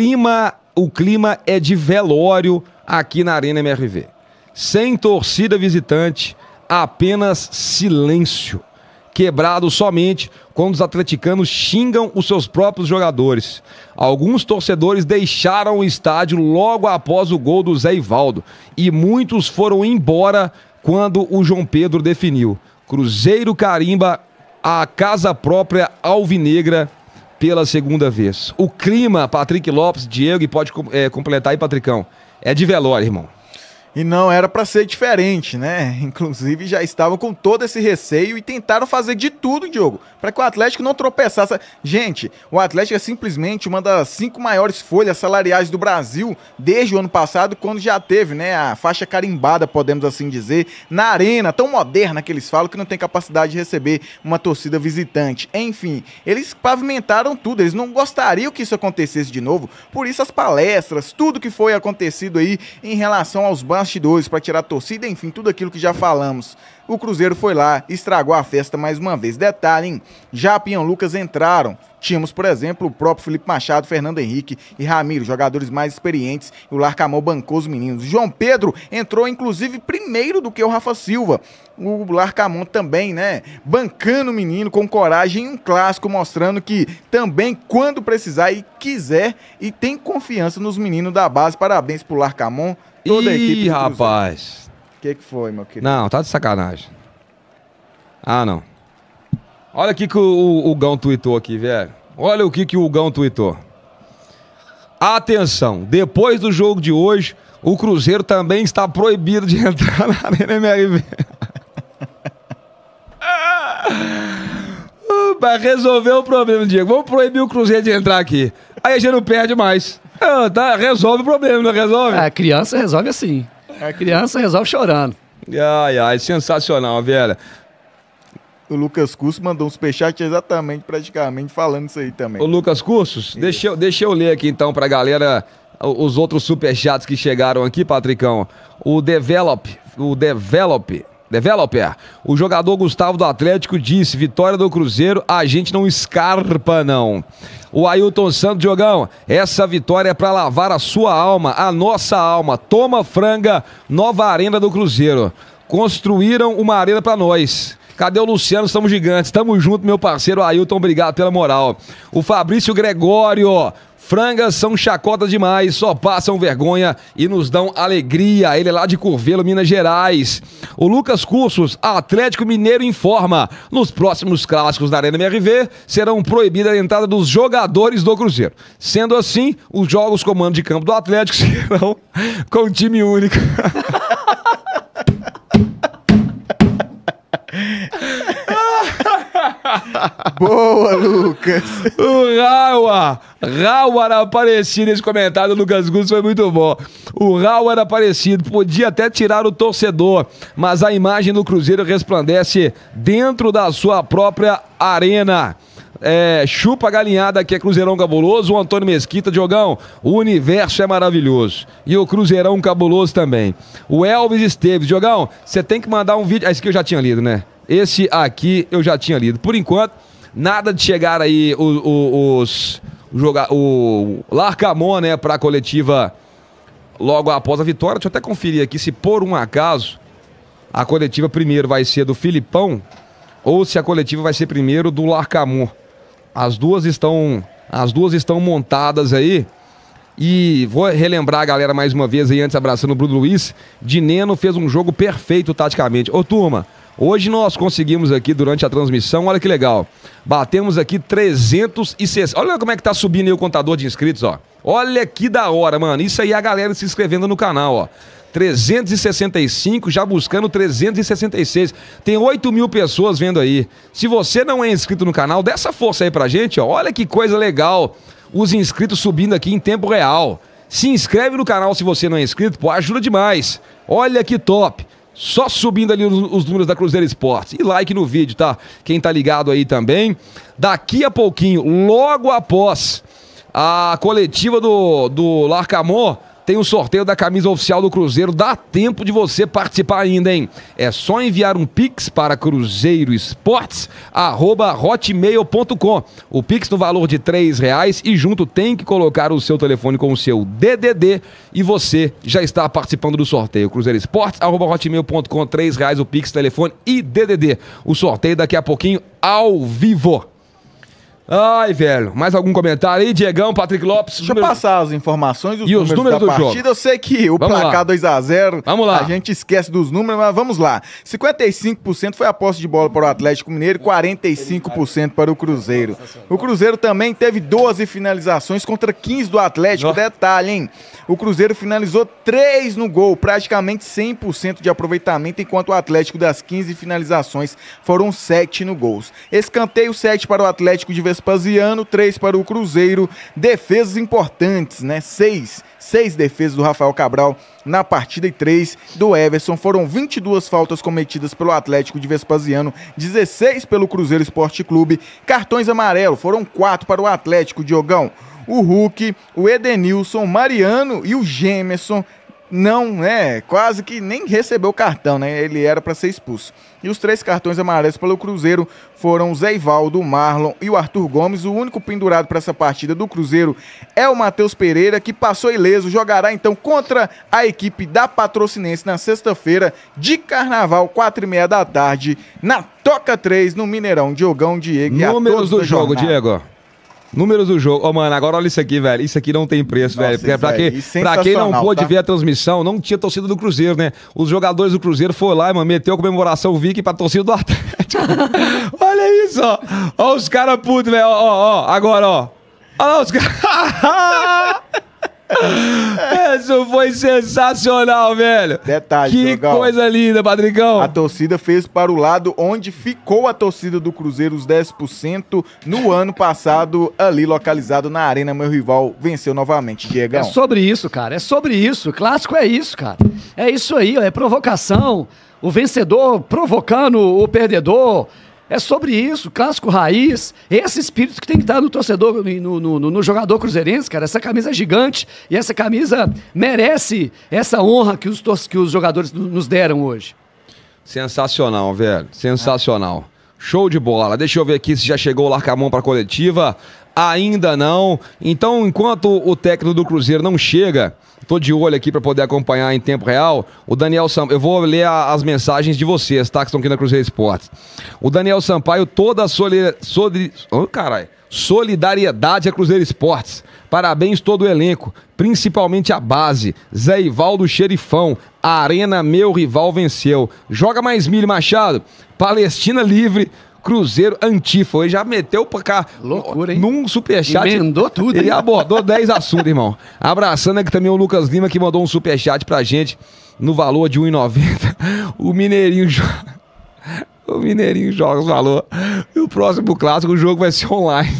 O clima é de velório aqui na Arena MRV. Sem torcida visitante, apenas silêncio. Quebrado somente quando os atleticanos xingam os seus próprios jogadores. Alguns torcedores deixaram o estádio logo após o gol do Zé Ivaldo. E muitos foram embora quando o João Pedro definiu. Cruzeiro carimba a casa própria alvinegra pela segunda vez. O clima, Patrick Lopes, Diego, e pode completar aí, Patricão, é de velório, irmão. E não era para ser diferente, né? Inclusive já estavam com todo esse receio e tentaram fazer de tudo, Diogo, para que o Atlético não tropeçasse. Gente, o Atlético é simplesmente uma das 5 maiores folhas salariais do Brasil desde o ano passado, quando já teve, né, a faixa carimbada, podemos assim dizer, na arena tão moderna que eles falam que não tem capacidade de receber uma torcida visitante. Enfim, eles pavimentaram tudo, eles não gostariam que isso acontecesse de novo, por isso as palestras, tudo que foi acontecido aí em relação aos bastidores para tirar a torcida, enfim, tudo aquilo que já falamos. O Cruzeiro foi lá, estragou a festa mais uma vez. Detalhe, hein? Japa e Ian Lucas entraram. Tínhamos, por exemplo, o próprio Felipe Machado, Fernando Henrique e Ramiro, jogadores mais experientes, e o Larcamão bancou os meninos. João Pedro entrou, inclusive, primeiro do que o Rafa Silva. O Larcamão também, né, bancando o menino com coragem em um clássico, mostrando que também, quando precisar e quiser, e tem confiança nos meninos da base. Parabéns pro Larcamão, toda a equipe. Ih, rapaz. O que foi, meu querido? Não, tá de sacanagem. Ah, não. Olha o que o Gão tweetou aqui, velho. Olha o que o Gão tweetou. Atenção, depois do jogo de hoje, o Cruzeiro também está proibido de entrar na Arena MRV. Pra resolver o problema, Diego. Vamos proibir o Cruzeiro de entrar aqui. Aí a gente não perde mais. Tá, resolve o problema, não resolve? A criança resolve assim. A criança resolve chorando. Ai, sensacional, velho. O Lucas Curso mandou um superchat praticamente falando isso aí também. O Lucas Cursos, deixa eu ler aqui então pra galera os outros superchats que chegaram aqui, Patricão. O Developer, o jogador Gustavo do Atlético disse: vitória do Cruzeiro, a gente não escarpa não. O Ailton Santos, Diogão, essa vitória é pra lavar a sua alma, a nossa alma. Toma franga, nova arena do Cruzeiro. Construíram uma arena pra nós. Cadê o Luciano? Estamos gigantes. Tamo junto, meu parceiro Ailton. Obrigado pela moral. O Fabrício Gregório. Frangas são chacotas demais, só passam vergonha e nos dão alegria. Ele é lá de Curvelo, Minas Gerais. O Lucas Cursos, Atlético Mineiro informa: nos próximos clássicos da Arena MRV serão proibida a entrada dos jogadores do Cruzeiro. Sendo assim, os jogos com mando de campo do Atlético serão com time único. Boa, Lucas. O Rauar Aparecido, esse comentário do Lucas Gus foi muito bom. O Rauar Aparecido podia até tirar o torcedor, mas a imagem do Cruzeiro resplandece dentro da sua própria arena. Chupa a galinhada que é Cruzeirão cabuloso. O Antônio Mesquita, Diogão, o universo é maravilhoso e o Cruzeirão cabuloso também. O Elvis Esteves, Diogão, você tem que mandar um vídeo. Esse aqui eu já tinha lido, né? Esse aqui eu já tinha lido. Por enquanto, nada de chegar aí o Larcamon, né, pra coletiva logo após a vitória. Deixa eu até conferir aqui se por um acaso a coletiva primeiro vai ser do Filipão ou se a coletiva vai ser primeiro do Larcamon. As duas estão montadas aí. E vou relembrar a galera mais uma vez aí, antes abraçando o Bruno Luiz. Dineno fez um jogo perfeito taticamente. Ô turma, hoje nós conseguimos aqui durante a transmissão, olha que legal, batemos aqui 360, olha como é que tá subindo aí o contador de inscritos, ó. Olha que da hora, mano, isso aí é a galera se inscrevendo no canal, ó. 365, já buscando 366. Tem 8.000 pessoas vendo aí. Se você não é inscrito no canal, dê essa força aí pra gente, ó. Olha que coisa legal. Os inscritos subindo aqui em tempo real. Se inscreve no canal se você não é inscrito, pô, ajuda demais. Olha que top. Só subindo ali os números da Cruzeiro Esportes. E like no vídeo, tá? Quem tá ligado aí também. Daqui a pouquinho, logo após a coletiva do Larcamon, tem o sorteio da camisa oficial do Cruzeiro. Dá tempo de você participar ainda, hein? É só enviar um Pix para cruzeiroesportes@hotmail.com. O Pix no valor de R$3 e junto tem que colocar o seu telefone com o seu DDD e você já está participando do sorteio. cruzeiroesportes@hotmail.com, R$3 o Pix, telefone e DDD. O sorteio daqui a pouquinho ao vivo. Ai, velho, mais algum comentário aí, Diegão, Patrick Lopes? Deixa eu passar as informações e os números da partida. Jogo. Eu sei que o placar 2-0, vamos lá. A gente esquece dos números, mas vamos lá. 55% foi a posse de bola para o Atlético Mineiro, 45% para o Cruzeiro. O Cruzeiro também teve 12 finalizações contra 15 do Atlético. Detalhe, hein? O Cruzeiro finalizou 3 no gol, praticamente 100% de aproveitamento, enquanto o Atlético das 15 finalizações foram 7 no gols. Escanteio 7 para o Atlético de Vespasiano, 3 para o Cruzeiro. Defesas importantes, né? 6 defesas do Rafael Cabral na partida e 3 do Everson. Foram 22 faltas cometidas pelo Atlético de Vespasiano, 16 pelo Cruzeiro Esporte Clube. Cartões amarelos, foram 4 para o Atlético, Diogão. O Hulk, o Edenilson, o Mariano e o Gemerson não, né, quase que nem recebeu o cartão, né, ele era para ser expulso. E os 3 cartões amarelos pelo Cruzeiro foram o Zé Ivaldo, o Marlon e o Arthur Gomes. O único pendurado para essa partida do Cruzeiro é o Matheus Pereira, que passou ileso, jogará então contra a equipe da Patrocinense na sexta-feira de Carnaval, 4h30 da tarde, na Toca 3, no Mineirão. Diogão, Diego e a todos números do jogo, jornada. Diego. Números do jogo. Ô, mano, agora olha isso aqui, velho. Isso aqui não tem preço, velho. Porque pra quem não pôde ver a transmissão, não tinha torcida do Cruzeiro, né? Os jogadores do Cruzeiro foram lá, mano, meteu a comemoração Viking pra torcida do Atlético. Olha isso, ó. Ó os caras putos, velho. Ó. Agora, ó. Olha lá os caras. Isso foi sensacional, velho. Detalhe, que Diogão, coisa linda, Padricão. a torcida fez para o lado onde ficou a torcida do Cruzeiro, os 10%, no ano passado, ali localizado na Arena. Meu rival venceu novamente, Diegão. É sobre isso, cara. É sobre isso. O clássico é isso, cara. É isso aí, ó. É provocação. O vencedor provocando o perdedor. É sobre isso, clássico raiz, esse espírito que tem que estar no torcedor, no jogador cruzeirense, cara. Essa camisa é gigante e essa camisa merece essa honra que os jogadores nos deram hoje. Sensacional, velho. Sensacional. Show de bola. Deixa eu ver aqui se já chegou o Larcamon para a coletiva. Ainda não. Então, enquanto o técnico do Cruzeiro não chega, tô de olho aqui para poder acompanhar em tempo real. O Daniel Sampaio, eu vou ler as mensagens de vocês, tá? Que estão aqui na Cruzeiro Esportes. O Daniel Sampaio, toda a solidariedade a Cruzeiro Esportes. Parabéns todo o elenco, principalmente a base. Zé Ivaldo Xerifão, a Arena, meu rival, venceu. Joga mais milho, Machado. Palestina livre. Cruzeiro Antifa, ele já meteu pra cá. Loucura, hein? Num superchat. Emendou tudo, Ele hein? abordou 10 assuntos, irmão. Abraçando aqui também o Lucas Lima, que mandou um superchat pra gente no valor de R$1,90. O Mineirinho joga. O Mineirinho joga o valor. E o próximo clássico, o jogo vai ser online.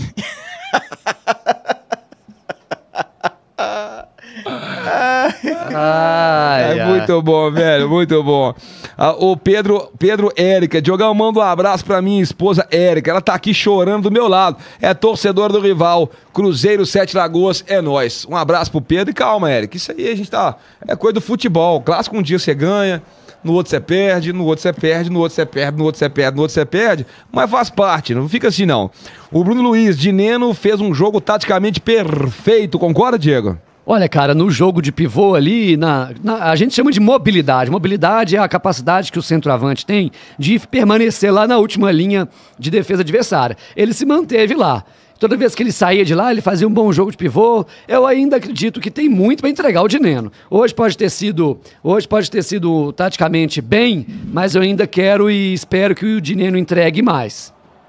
Muito bom, velho, muito bom. O Pedro Érica, Diogão, manda um abraço pra minha esposa Érica, ela tá aqui chorando do meu lado, é torcedora do rival, Cruzeiro Sete Lagoas, é nóis. Um abraço pro Pedro e calma, Érica, isso aí a gente tá, é coisa do futebol, clássico um dia você ganha, no outro você perde, no outro você perde, no outro você perde, no outro você perde, no outro você perde, mas faz parte, não fica assim não. O Bruno Luiz, de Neno, fez um jogo taticamente perfeito, concorda, Diego? Olha, cara, no jogo de pivô ali, a gente chama de mobilidade. Mobilidade é a capacidade que o centroavante tem de permanecer lá na última linha de defesa adversária. Ele se manteve lá. Toda vez que ele saía de lá, ele fazia um bom jogo de pivô. Eu ainda acredito que tem muito para entregar o Dineno. Hoje pode ter sido taticamente bem, mas eu ainda quero e espero que o Dineno entregue mais.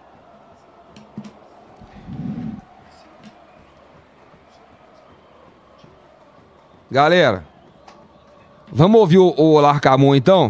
Galera, vamos ouvir o Larcamon então?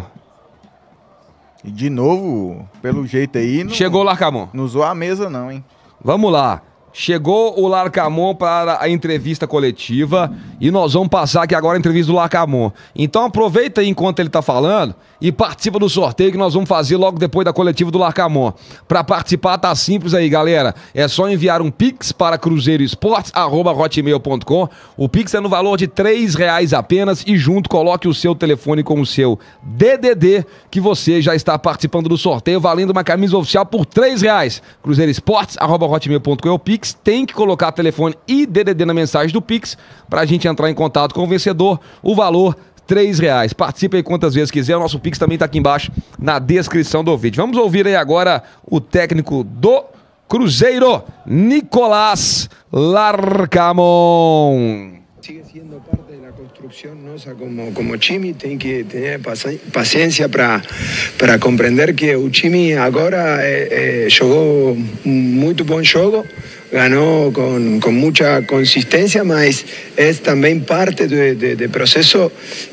E de novo, pelo jeito aí... Chegou o Larcamon. Não usou a mesa não, hein? Vamos lá. Chegou o Larcamon para a entrevista coletiva e nós vamos passar aqui agora a entrevista do Larcamon. Então aproveita aí enquanto ele está falando e participa do sorteio que nós vamos fazer logo depois da coletiva do Larcamon. Para participar tá simples aí, galera. É só enviar um Pix para cruzeiroesportes@hotmail.com. O Pix é no valor de R$3 apenas e junto coloque o seu telefone com o seu DDD que você já está participando do sorteio valendo uma camisa oficial por R$3. cruzeiroesportes@hotmail.com é o Pix. Tem que colocar telefone e DDD na mensagem do Pix para a gente entrar em contato com o vencedor. O valor R$3. Participe aí quantas vezes quiser. O nosso Pix também está aqui embaixo na descrição do vídeo. Vamos ouvir aí agora o técnico do Cruzeiro, Nicolás Larcamon. Sigue siendo parte de la construcción nosa como time, tem que ter paciência para compreender que o time agora jogou muito bom jogo, ganhou com muita consistência, mas é também parte do processo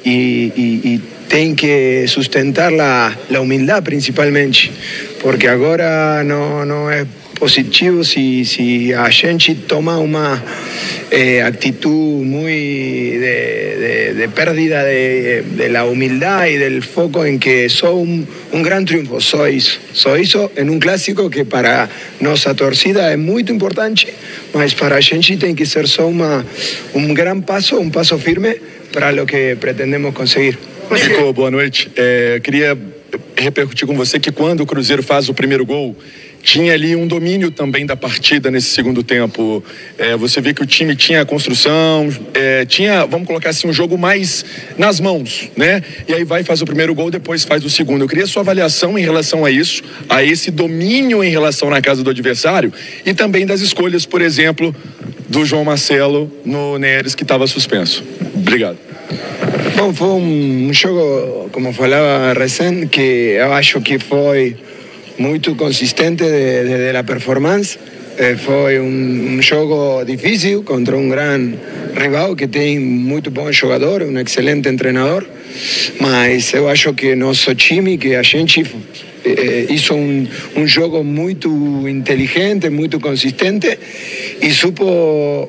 e tem que sustentar a humildade principalmente, porque agora não é positivo se a gente toma uma actitud muy de pérdida de la humildad y del foco en que soy un gran triunfo, soy eso en un clásico que para nuestra torcida es muy importante, mas para a gente tem que ser só um gran passo, um passo firme para lo que pretendemos conseguir. Nico, boa noite. Queria repercutir com você que quando o Cruzeiro faz o primeiro gol, tinha ali um domínio também da partida nesse segundo tempo. Você vê que o time tinha a construção, tinha, vamos colocar assim, um jogo mais nas mãos, né? E aí vai, faz o primeiro gol, depois faz o segundo. Eu queria sua avaliação em relação a isso, a esse domínio em relação na casa do adversário e também das escolhas, por exemplo, do João Marcelo no Neres, que estava suspenso. Obrigado. Bom, foi um jogo, como falava recém, que eu acho que foi muito consistente de la performance. foi um jogo difícil contra um grande rival que tem muito bom jogador, um excelente treinador, mas eu acho que nosso time, que a gente hizo un juego muy inteligente, muy consistente y supo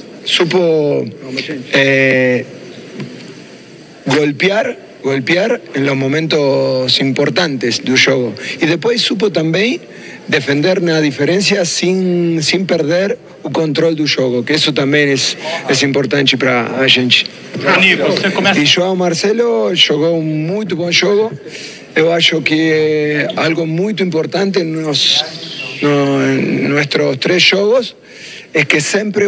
golpear en los momentos importantes del juego. Y después supo también defender una diferencia sin perder el control del juego, que eso también es importante para a gente. Y João Marcelo jugó un muy buen juego. Eu acho que algo muito importante em nossos 3 jogos é que sempre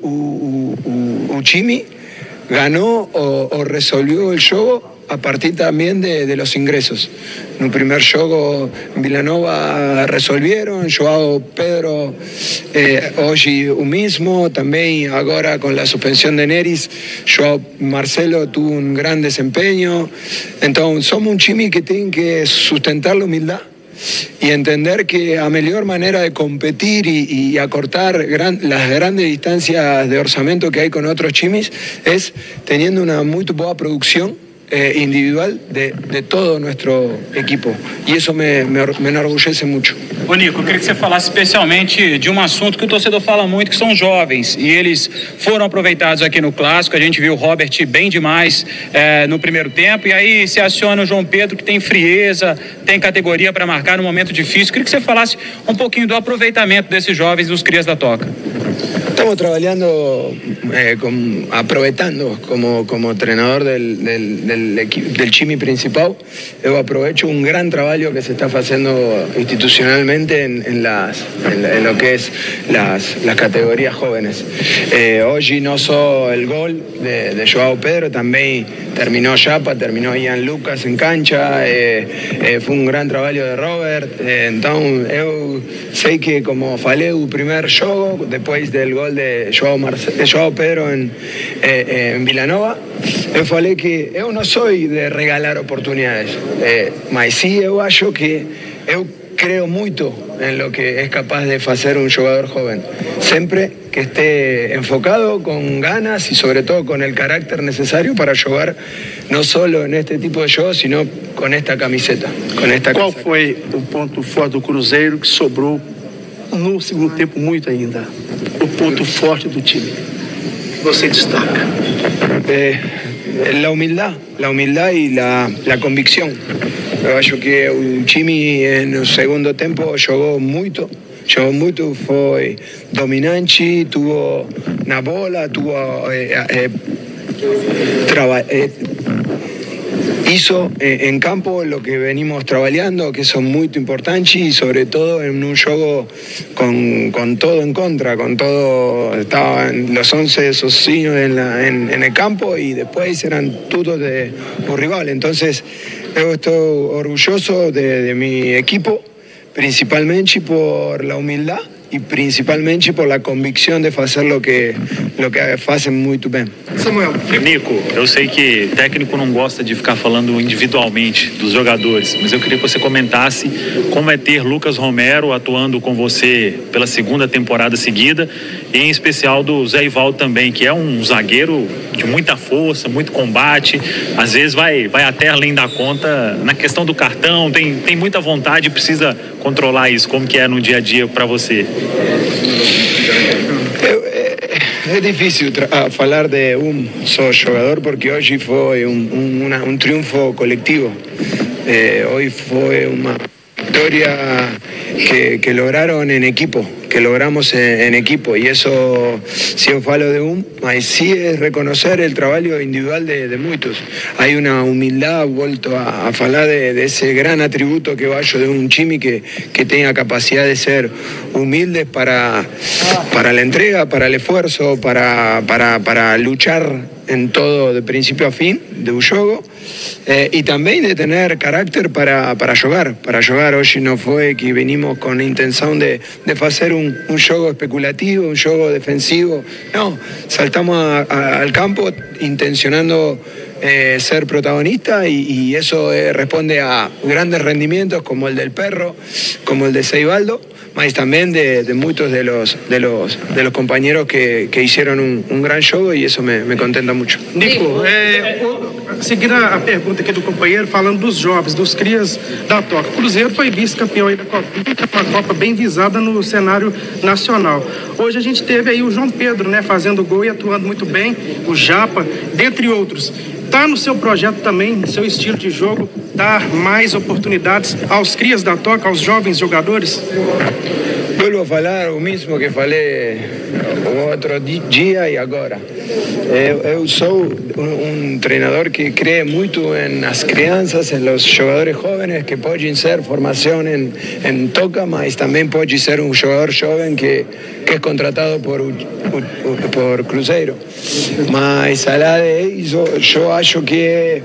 o time ganhou ou resolveu o jogo a partir também de los ingresos. No primer jogo en Villanova resolvieron, Joao Pedro hoy o mismo, también ahora con la suspensión de Neris, Joao Marcelo tuvo un gran desempeño. Entonces somos un time que tiene que sustentar la humildad y entender que la mejor manera de competir y acortar las grandes distancias de orçamento que hay con otros times es teniendo una muy buena producción individual de todo nuestro equipo. E isso me enorgullece muito. Ô Nico, eu queria que você falasse especialmente de um assunto que o torcedor fala muito, que são jovens, e eles foram aproveitados aqui no Clássico. A gente viu o Robert bem demais no primeiro tempo, e aí se aciona o João Pedro, que tem frieza, tem categoria para marcar no momento difícil. Eu queria que você falasse um pouquinho do aproveitamento desses jovens, dos crias da Toca. Estamos trabajando, aprovechando como treinador del time principal. Yo aprovecho un gran trabajo que se está haciendo institucionalmente en lo que es las categorías jóvenes. Hoy no solo el gol de Joao Pedro, también terminó Chapa, terminó Ian Lucas en cancha, fue un gran trabajo de Robert. Entonces yo sé que como falé el primer juego, después del gol de Joao Pedro en Villanova, eu falei que eu não sou de regalar oportunidades, mas sim eu acho que eu creo muito en lo que es capaz de hacer un jugador joven, siempre que esté enfocado, con ganas y sobre todo con el carácter necesario para jugar no solo en este tipo de juegos, sino con esta camiseta. Qual foi o ponto forte do Cruzeiro que sobrou no segundo tempo muito ainda? O ponto forte do time. Você destaca. La humildad y la convicción. Eu acho que o time no segundo tempo jogou muito, foi dominante, tuvo na bola, hizo en campo lo que venimos trabajando, que son muy importantes, y sobre todo en un juego con todo en contra, con todo, estaban los 11 socios en el campo y después eran todos de un rival. Entonces yo estoy orgulloso de mi equipo, principalmente por la humildad y principalmente por la convicción de hacer lo que fazem muito bem. Samuel. Nico, eu sei que técnico não gosta de ficar falando individualmente dos jogadores, mas eu queria que você comentasse como é ter Lucas Romero atuando com você pela segunda temporada seguida, e em especial do Zé Ivaldo também, que é um zagueiro de muita força, muito combate, às vezes vai até além da conta na questão do cartão, tem muita vontade e precisa controlar isso. Como que é no dia a dia para você? É difícil falar de só jogador, porque hoje foi um triunfo coletivo. Hoy fue una victoria que lograron en equipo, que logramos en equipo, y eso sí yo falo de mas sí es reconocer el trabajo individual de muchos. Hay una humildad, vuelto a falar de ese gran atributo que vaya de un time que tenga capacidad de ser humildes para la entrega, para el esfuerzo, para luchar en todo de principio a fin de un juego, y también de tener carácter para jugar. Hoy no fue que venimos con la intención de hacer un juego especulativo, un juego defensivo. No, saltamos al campo intencionando ser protagonista y eso responde a grandes rendimientos como el del Perro, como el de Seibaldo, mas también de muchos de los compañeros que hicieron un gran show y eso me contenta mucho. Nico, seguindo a pergunta aqui do companheiro, falando dos jovens, dos crias da Toca. O Cruzeiro foi vice-campeão aí da Copa, uma Copa bem visada no cenário nacional. Hoje a gente teve aí o João Pedro, né, fazendo gol e atuando muito bem, o Japa, dentre outros. Está no seu projeto também, no seu estilo de jogo, dar mais oportunidades aos crias da Toca, aos jovens jogadores? Vuelvo a falar o mesmo que falei outro dia e agora. Eu sou treinador que crê muito nas crianças, nos jogadores jovens que podem ser formação em Toca, mas também pode ser jogador jovem que é contratado por Cruzeiro. Mas além de isso, eu acho que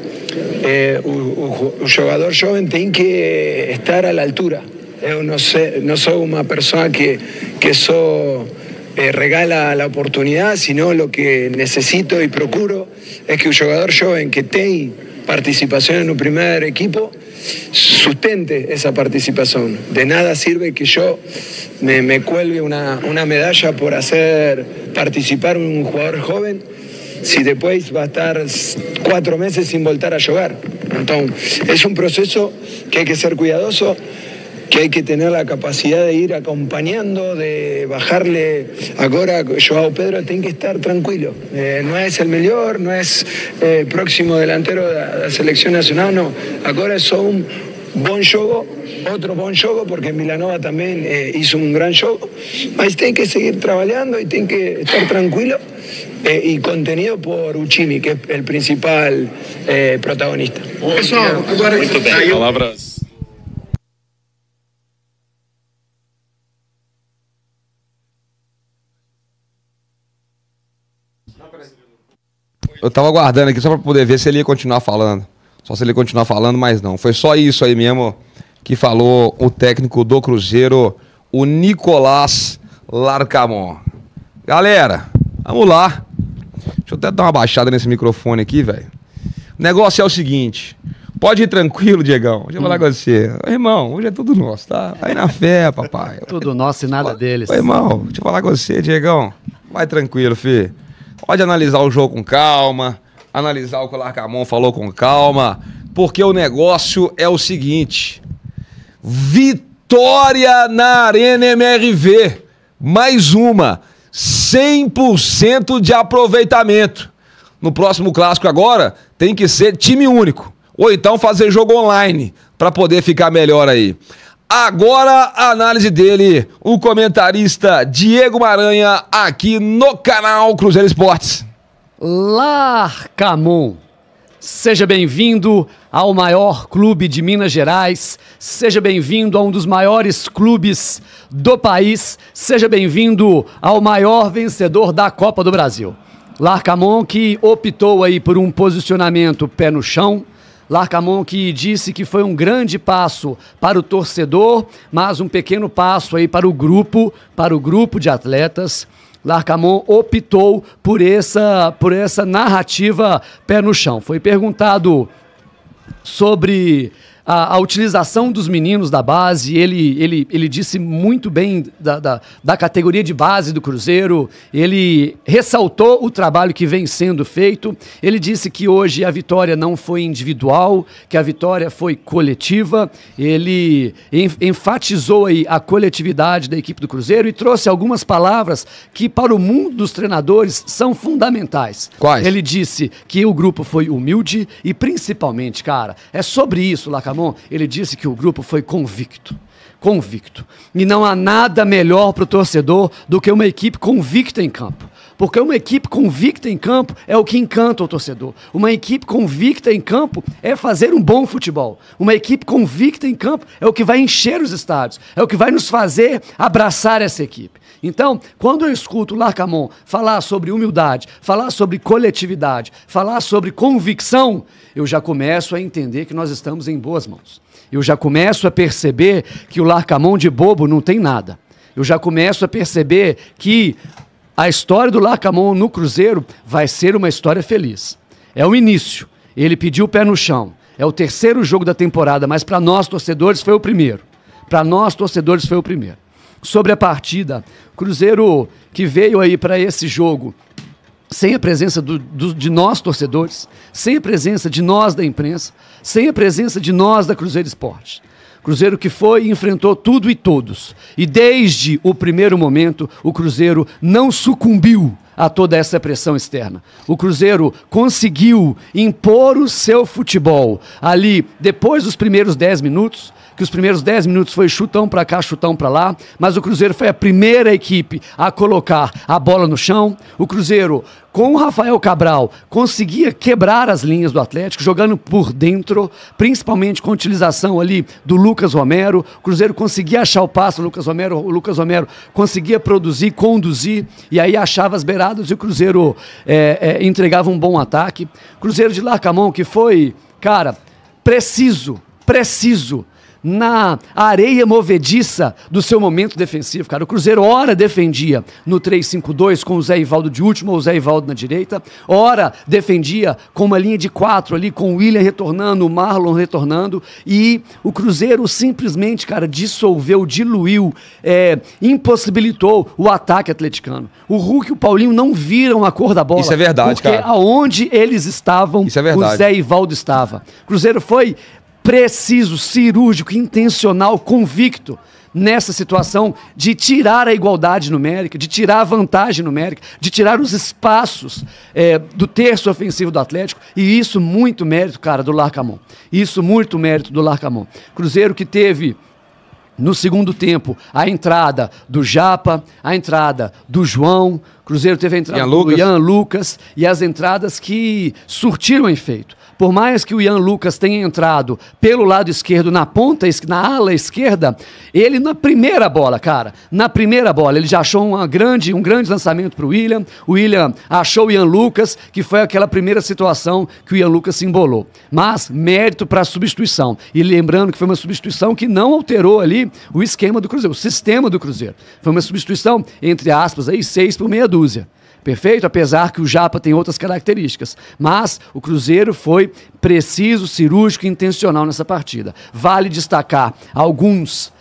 o jogador jovem tem que estar à altura. Eu não sou uma pessoa que só regala la oportunidad, sino lo que necesito y procuro es que un jugador joven que tiene participación en un primer equipo sustente esa participación. De nada sirve que yo me cuelgue una medalla por hacer participar un jugador joven si después va a estar 4 meses sin voltar a jugar. Entonces, es un proceso que hay que ser cuidadoso, que hay que tener la capacidad de ir acompañando, de bajarle. Ahora, Joao Pedro tiene que estar tranquilo. No es el mejor, no es próximo delantero de la selección nacional, no. Ahora es un buen juego, otro buen juego, porque Milanova también hizo un gran juego. Mas tiene que seguir trabajando y tiene que estar tranquilo y contenido por Uchimi, que es el principal protagonista. Pessoal, agora... Muito bem, palavras... Eu tava aguardando aqui só pra poder ver se ele ia continuar falando. Só se ele ia continuar falando, mas não. Foi só isso aí mesmo que falou o técnico do Cruzeiro, o Nicolás Larcamon. Galera, vamos lá. Deixa eu até dar uma baixada nesse microfone aqui, velho. O negócio é o seguinte. Pode ir tranquilo, Diegão. Deixa eu falar com você. Ô, irmão, hoje é tudo nosso, tá? Vai na fé, papai. Tudo nosso e nada deles. Ô, irmão, deixa eu falar com você, Diegão. Vai tranquilo, filho. Pode analisar o jogo com calma, analisar o que o Larcamon falou com calma, porque o negócio é o seguinte: vitória na Arena MRV, mais uma, 100% de aproveitamento. No próximo clássico agora tem que ser time único, ou então fazer jogo online, para poder ficar melhor aí. Agora a análise dele, o comentarista Diego Maranha, aqui no canal Cruzeiro Esportes. Larcamon, seja bem-vindo ao maior clube de Minas Gerais, seja bem-vindo a um dos maiores clubes do país, seja bem-vindo ao maior vencedor da Copa do Brasil. Larcamon, que optou aí por um posicionamento pé no chão. Larcamon, que disse que foi um grande passo para o torcedor, mas um pequeno passo aí para o grupo de atletas. Larcamon optou por essa narrativa pé no chão. Foi perguntado sobre a utilização dos meninos da base, ele disse muito bem da categoria de base do Cruzeiro, ele ressaltou o trabalho que vem sendo feito, ele disse que hoje a vitória não foi individual, que a vitória foi coletiva, ele enfatizou aí a coletividade da equipe do Cruzeiro e trouxe algumas palavras que para o mundo dos treinadores são fundamentais. Quais? Ele disse que o grupo foi humilde e principalmente, cara, é sobre isso, Larcamon. Ele disse que o grupo foi convicto. E não há nada melhor para o torcedor do que uma equipe convicta em campo. Porque uma equipe convicta em campo é o que encanta o torcedor. Uma equipe convicta em campo é fazer um bom futebol. Uma equipe convicta em campo é o que vai encher os estádios. É o que vai nos fazer abraçar essa equipe. Então, quando eu escuto o Larcamon falar sobre humildade, falar sobre coletividade, falar sobre convicção, eu já começo a entender que nós estamos em boas mãos. Eu já começo a perceber que o Larcamon de bobo não tem nada. Eu já começo a perceber que a história do Larcamon no Cruzeiro vai ser uma história feliz. É o início. Ele pediu o pé no chão. É o terceiro jogo da temporada, mas para nós, torcedores, foi o primeiro. Para nós, torcedores, foi o primeiro. Sobre a partida, Cruzeiro que veio aí para esse jogo sem a presença de nós, torcedores, sem a presença de nós da imprensa, sem a presença de nós da Cruzeiro Esporte. Cruzeiro que foi e enfrentou tudo e todos. E desde o primeiro momento, o Cruzeiro não sucumbiu a toda essa pressão externa. O Cruzeiro conseguiu impor o seu futebol ali, depois dos primeiros 10 minutos, que os primeiros 10 minutos foi chutão para cá, chutão para lá, mas o Cruzeiro foi a primeira equipe a colocar a bola no chão. O Cruzeiro, com o Rafael Cabral, conseguia quebrar as linhas do Atlético, jogando por dentro, principalmente com a utilização ali do Lucas Romero. O Cruzeiro conseguia achar o passe, o Lucas Romero conseguia produzir, conduzir, e aí achava as beiradas e o Cruzeiro entregava um bom ataque. Cruzeiro de Larcamão que foi, cara, preciso na areia movediça do seu momento defensivo, cara. O Cruzeiro ora defendia no 3-5-2 com o Zé Ivaldo de último ou o Zé Ivaldo na direita, ora defendia com uma linha de 4 ali, com o William retornando, o Marlon retornando, e o Cruzeiro simplesmente, cara, dissolveu, diluiu, impossibilitou o ataque atleticano. O Hulk e o Paulinho não viram a cor da bola. Isso é verdade, porque cara. Aonde eles estavam, isso é verdade. O Zé Ivaldo estava. O Cruzeiro foi preciso, cirúrgico, intencional, convicto nessa situação de tirar a igualdade numérica, de tirar a vantagem numérica, de tirar os espaços do terço ofensivo do Atlético, e isso muito mérito, cara, do Larcamão. Isso muito mérito do Larcamão. Cruzeiro que teve no segundo tempo a entrada do Japa, a entrada do João, Cruzeiro teve a entrada do Ian Lucas e as entradas que surtiram efeito. Por mais que o Ian Lucas tenha entrado pelo lado esquerdo, na na ala esquerda, ele na primeira bola, cara, ele já achou um grande lançamento para o William achou o Ian Lucas, que foi aquela primeira situação que o Ian Lucas se embolou. Mas mérito para a substituição. E lembrando que foi uma substituição que não alterou ali o esquema do Cruzeiro, o sistema do Cruzeiro. Foi uma substituição, entre aspas, aí, 6 por meia dúzia. Perfeito? Apesar que o Japa tem outras características. Mas o Cruzeiro foi preciso, cirúrgico e intencional nessa partida. Vale destacar alguns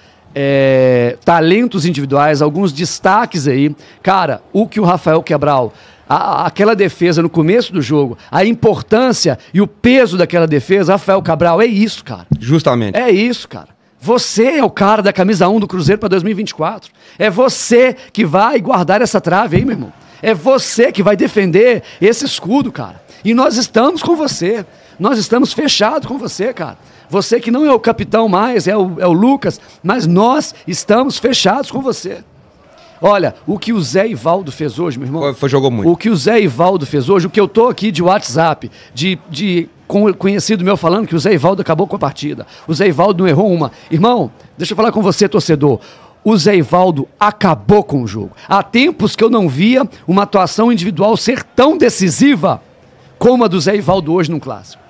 talentos individuais, alguns destaques aí. Cara, o que o Rafael Cabral, aquela defesa no começo do jogo, a importância e o peso daquela defesa, Rafael Cabral, é isso, cara. Justamente. É isso, cara. Você é o cara da camisa 1 do Cruzeiro para 2024. É você que vai guardar essa trave aí, meu irmão. É você que vai defender esse escudo, cara. E nós estamos com você. Nós estamos fechados com você, cara. Você que não é o capitão mais, é o Lucas, mas nós estamos fechados com você. Olha, o que o Zé Ivaldo fez hoje, meu irmão. Jogou muito. O que o Zé Ivaldo fez hoje, o que eu tô aqui de WhatsApp, de conhecido meu falando que o Zé Ivaldo acabou com a partida. O Zé Ivaldo não errou uma. Irmão, deixa eu falar com você, torcedor. O Zé Ivaldo acabou com o jogo. Há tempos que eu não via uma atuação individual ser tão decisiva como a do Zé Ivaldo hoje num clássico.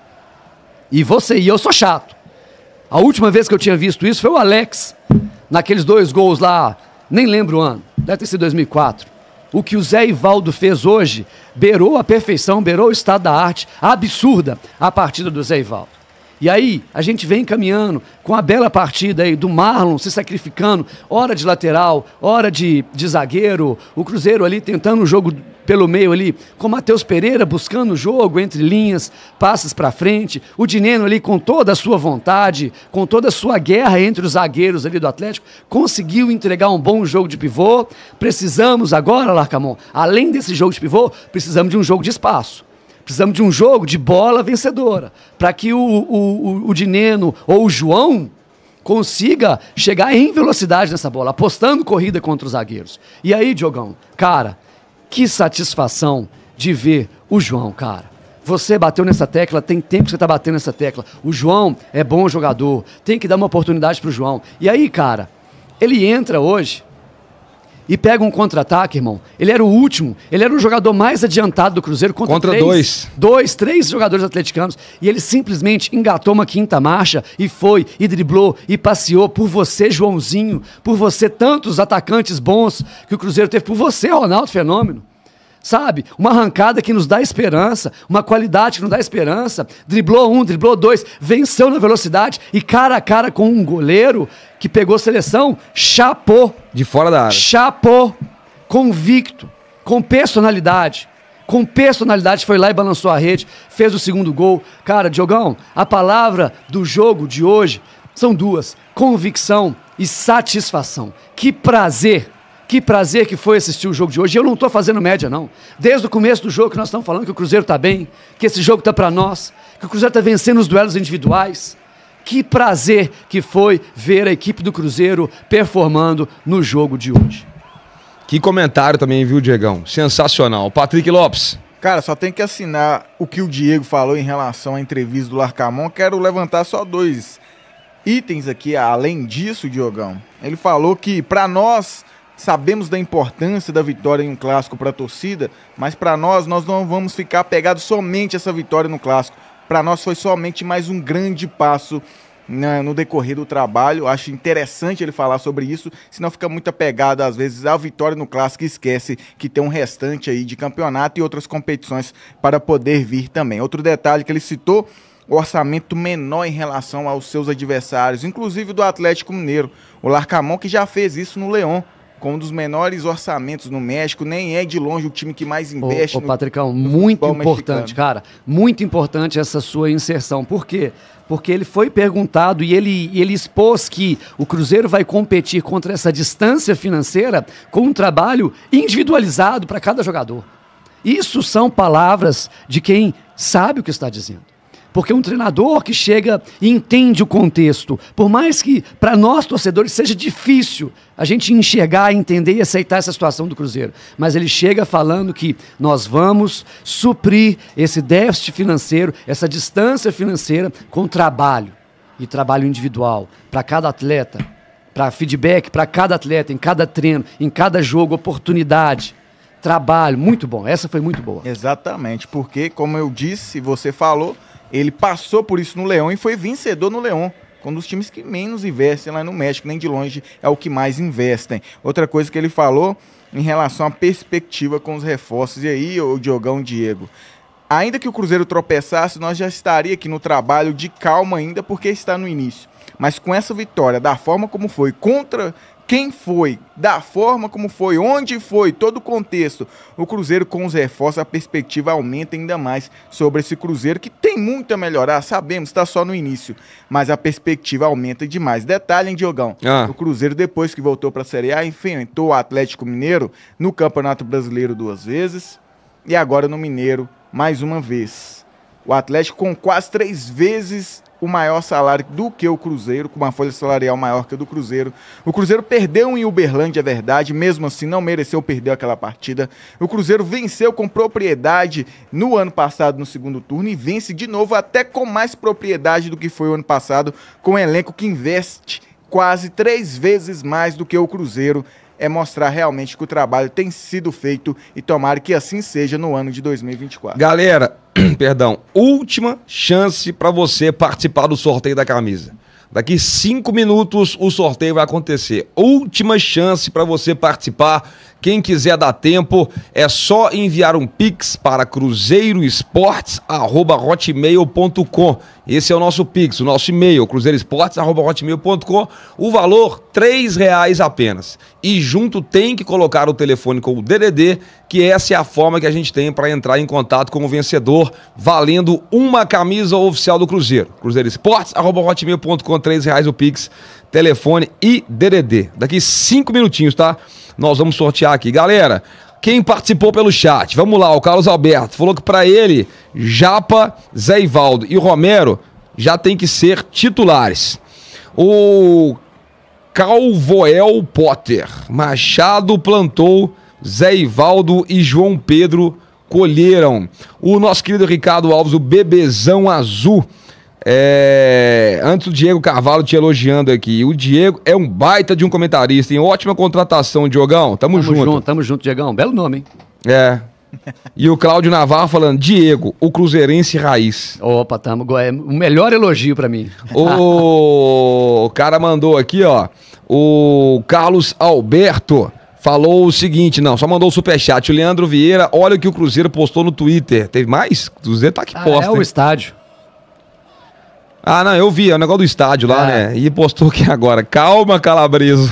E eu sou chato. A última vez que eu tinha visto isso foi o Alex, naqueles 2 gols lá, nem lembro o ano, deve ter sido 2004. O que o Zé Ivaldo fez hoje beirou a perfeição, beirou o estado da arte, absurda a partida do Zé Ivaldo. E aí, a gente vem caminhando com a bela partida aí do Marlon se sacrificando, hora de lateral, hora de zagueiro, o Cruzeiro ali tentando o jogo pelo meio ali, com o Matheus Pereira buscando o jogo entre linhas, passes para frente, o Dineno ali com toda a sua vontade, com toda a sua guerra entre os zagueiros ali do Atlético, conseguiu entregar um bom jogo de pivô. Precisamos agora, Larcamão, além desse jogo de pivô, precisamos de um jogo de espaço. Precisamos de um jogo de bola vencedora, para que o Dineno ou o João consiga chegar em velocidade nessa bola, apostando corrida contra os zagueiros. E aí, Diogão, cara, que satisfação de ver o João, cara. Você bateu nessa tecla, tem tempo que você está batendo nessa tecla. O João é bom jogador, tem que dar uma oportunidade para o João. E aí, cara, ele entra hoje e pega um contra-ataque, irmão. Ele era o último, ele era o jogador mais adiantado do Cruzeiro contra três jogadores atleticanos, e ele simplesmente engatou uma quinta marcha e foi, e driblou, e passeou por você, Joãozinho, por você, tantos atacantes bons que o Cruzeiro teve, por você, Ronaldo Fenômeno. sabe? Uma arrancada que nos dá esperança, uma qualidade que nos dá esperança. Driblou um, driblou dois, venceu na velocidade e cara a cara com um goleiro que pegou seleção, chapou. De fora da área. Chapou, convicto, com personalidade. Com personalidade, foi lá e balançou a rede, fez o segundo gol. Cara, Diogão, a palavra do jogo de hoje são duas: convicção e satisfação. Que prazer que foi assistir o jogo de hoje. Eu não estou fazendo média, não. Desde o começo do jogo que nós estamos falando que o Cruzeiro está bem, que esse jogo está para nós, que o Cruzeiro está vencendo os duelos individuais. Que prazer que foi ver a equipe do Cruzeiro performando no jogo de hoje. Que comentário também, viu, Diegão? Sensacional. Patrick Lopes. Cara, só tem que assinar o que o Diego falou em relação à entrevista do Larcamón. Quero levantar só 2 itens aqui, além disso, Diogão. Ele falou que, para nós, sabemos da importância da vitória em um clássico para a torcida, mas para nós não vamos ficar apegados somente a essa vitória no clássico. Para nós foi somente mais um grande passo no decorrer do trabalho. Acho interessante ele falar sobre isso, senão fica muito apegado às vezes à vitória no clássico e esquece que tem um restante aí de campeonato e outras competições para poder vir também. Outro detalhe que ele citou: o orçamento menor em relação aos seus adversários, inclusive do Atlético Mineiro. O Larcamón que já fez isso no León, com um dos menores orçamentos no México, nem é de longe o time que mais investe. Ô Patricão, muito importante, cara, muito importante essa sua inserção. Por quê? Porque ele foi perguntado e ele expôs que o Cruzeiro vai competir contra essa distância financeira com um trabalho individualizado para cada jogador. Isso são palavras de quem sabe o que está dizendo. Porque um treinador que chega e entende o contexto, por mais que para nós torcedores seja difícil a gente enxergar, entender e aceitar essa situação do Cruzeiro, mas ele chega falando que nós vamos suprir esse déficit financeiro, essa distância financeira com trabalho, e trabalho individual, para cada atleta, para feedback para cada atleta, em cada treino, em cada jogo, oportunidade. Trabalho, muito bom, essa foi muito boa. Exatamente, porque como eu disse, você falou, ele passou por isso no León e foi vencedor no León, um dos times que menos investem lá no México, nem de longe é o que mais investem. Outra coisa que ele falou em relação à perspectiva com os reforços, e aí, o Diogão, Diego, ainda que o Cruzeiro tropeçasse, nós já estaria aqui no trabalho de calma ainda, porque está no início. Mas com essa vitória, da forma como foi, contra quem foi, da forma como foi, onde foi, todo o contexto, o Cruzeiro com os reforços, a perspectiva aumenta ainda mais sobre esse Cruzeiro, que tem muito a melhorar, sabemos, está só no início, mas a perspectiva aumenta demais. Detalhe, hein, Diogão? O Cruzeiro, depois que voltou para a Série A, enfrentou o Atlético Mineiro no Campeonato Brasileiro 2 vezes e agora no Mineiro mais uma vez. O Atlético com quase 3 vezes o maior salário do que o Cruzeiro, com uma folha salarial maior que a do Cruzeiro. O Cruzeiro perdeu em Uberlândia, é verdade, mesmo assim não mereceu perder aquela partida. O Cruzeiro venceu com propriedade no ano passado no segundo turno e vence de novo até com mais propriedade do que foi o ano passado, com um elenco que investe quase 3 vezes mais do que o Cruzeiro. É mostrar realmente que o trabalho tem sido feito e tomara que assim seja no ano de 2024. Galera, perdão, última chance para você participar do sorteio da camisa. Daqui 5 minutos o sorteio vai acontecer. Última chance para você participar. Quem quiser dar tempo, é só enviar um Pix para cruzeiroesportes@hotmail.com. Esse é o nosso Pix, o nosso e-mail, cruzeiroesportes@hotmail.com. O valor, R$3 apenas. E junto tem que colocar o telefone com o DDD, que essa é a forma que a gente tem para entrar em contato com o vencedor, valendo uma camisa oficial do Cruzeiro. cruzeiroesportes@hotmail.com, R$3 o Pix, telefone e DDD. Daqui 5 minutinhos, tá? Nós vamos sortear aqui. Galera, quem participou pelo chat, vamos lá, o Carlos Alberto falou que para ele, Japa, Zé Ivaldo e Romero já tem que ser titulares. O Calvoel Potter, Machado plantou, Zé Ivaldo e João Pedro colheram. O nosso querido Ricardo Alves, o Bebezão Azul, antes o Diego Carvalho te elogiando aqui. O Diego é um baita de um comentarista, hein? Ótima contratação, Diogão. Tamo junto. Tamo junto, Diegão. Belo nome, hein? E o Cláudio Navarro falando, Diego, o cruzeirense raiz. Opa, é o melhor elogio pra mim. O cara mandou aqui, ó, o Carlos Alberto falou o seguinte, não, só mandou o superchat. O Leandro Vieira, olha o que o Cruzeiro postou no Twitter. Teve mais? O Cruzeiro tá aqui posta. É o estádio. Ah, não, eu vi, é o negócio do estádio lá, né? E postou aqui agora. Calma, Calabresa.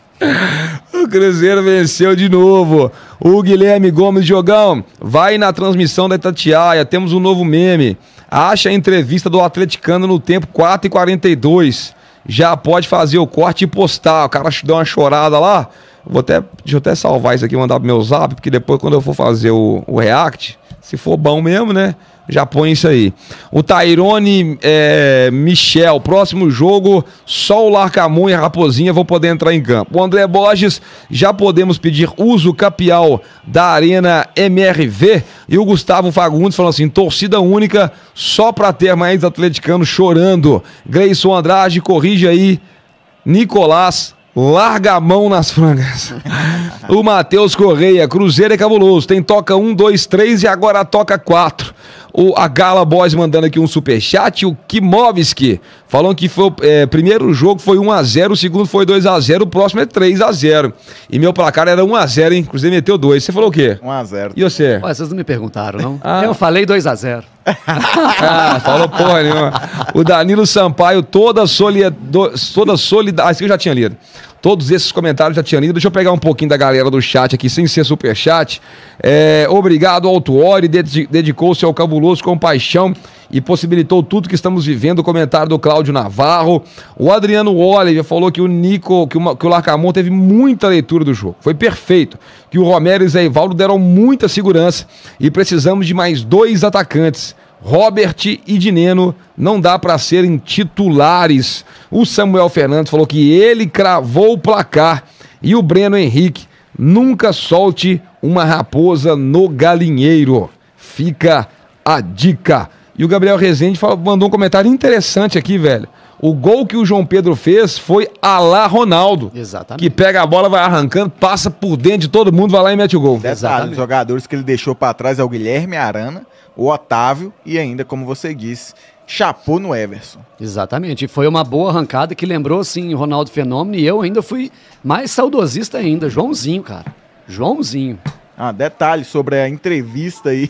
O Cruzeiro venceu de novo. O Guilherme Gomes, Diogão, vai na transmissão da Itatiaia, temos um novo meme. Acha a entrevista do atleticano no tempo 4h42. Já pode fazer o corte e postar. O cara deu uma chorada lá. Deixa eu até salvar isso aqui e mandar pro meu zap, porque depois quando eu for fazer o react, se for bom mesmo, né? Já põe isso aí. O Tairone Michel, próximo jogo, só o Larcamon e a Raposinha vão poder entrar em campo. O André Borges, já podemos pedir uso capial da Arena MRV. E o Gustavo Fagundes falando assim, torcida única só pra ter mais atleticanos chorando. Gleison Andrade, corrige aí. Nicolás, larga a mão nas frangas. O Matheus Correia, Cruzeiro é cabuloso. Tem toca 1, 2, 3 e agora toca 4. A Gala Boys mandando aqui um superchat. O Kimovski falando que foi primeiro jogo foi 1-0, o segundo foi 2-0, o próximo é 3-0. E meu placar era 1-0, hein? Cruzeiro meteu 2. Você falou o quê? 1-0. E você? Ué, vocês não me perguntaram, não? Eu falei 2-0. Falou porra nenhuma. O Danilo Sampaio, toda solidariedade. Isso que eu já tinha lido. Todos esses comentários já tinha lido. Deixa eu pegar um pouquinho da galera do chat aqui, sem ser superchat. Obrigado ao Tuori, dedicou-se ao cabuloso com paixão e possibilitou tudo que estamos vivendo. O comentário do Cláudio Navarro. O Adriano Oliver falou que o Larcamon teve muita leitura do jogo. Foi perfeito. Que o Romero e Zé Ivaldo deram muita segurança e precisamos de mais 2 atacantes. Robert e Dineno não dá para serem titulares. O Samuel Fernandes falou que ele cravou o placar. E o Breno Henrique, nunca solte uma raposa no galinheiro. Fica a dica. E o Gabriel Rezende mandou um comentário interessante aqui, velho. O gol que o João Pedro fez foi à la Ronaldo. Exatamente. Que pega a bola, vai arrancando, passa por dentro de todo mundo, vai lá e mete o gol. Detalhe, os jogadores que ele deixou pra trás é o Guilherme Arana, o Otávio e ainda, como você disse, chapou no Everson. Exatamente. E foi uma boa arrancada que lembrou, sim, Ronaldo Fenômeno. E eu ainda fui mais saudosista ainda. Joãozinho, cara. Joãozinho. Detalhe sobre a entrevista aí,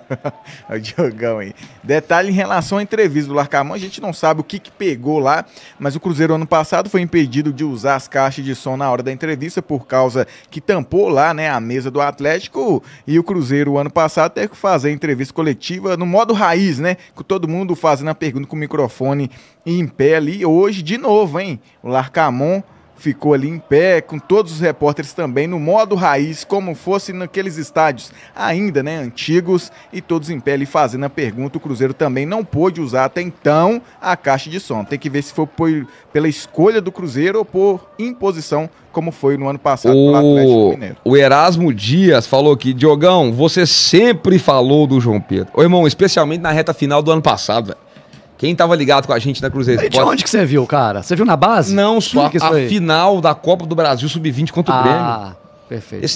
o Diogão aí. Detalhe em relação à entrevista do Larcamon, a gente não sabe o que pegou lá, mas o Cruzeiro ano passado foi impedido de usar as caixas de som na hora da entrevista por causa que tampou lá, né, a mesa do Atlético, e o Cruzeiro ano passado teve que fazer a entrevista coletiva no modo raiz, né, com todo mundo fazendo a pergunta com o microfone em pé ali. Hoje, de novo, hein, o Larcamon ficou ali em pé, com todos os repórteres também no modo raiz, como fosse naqueles estádios ainda, né, antigos, e todos em pé ali fazendo a pergunta. O Cruzeiro também não pôde usar até então a caixa de som. Tem que ver se foi pela escolha do Cruzeiro ou por imposição, como foi no ano passado pelo Atlético Mineiro. O Erasmo Dias falou aqui, Diogão, você sempre falou do João Pedro. Ô, irmão, especialmente na reta final do ano passado, velho. Quem tava ligado com a gente na Cruzeiro Esporte... De onde que você viu, cara? Você viu na base? Não, só a final da Copa do Brasil Sub-20 contra o Grêmio. Ah, perfeito.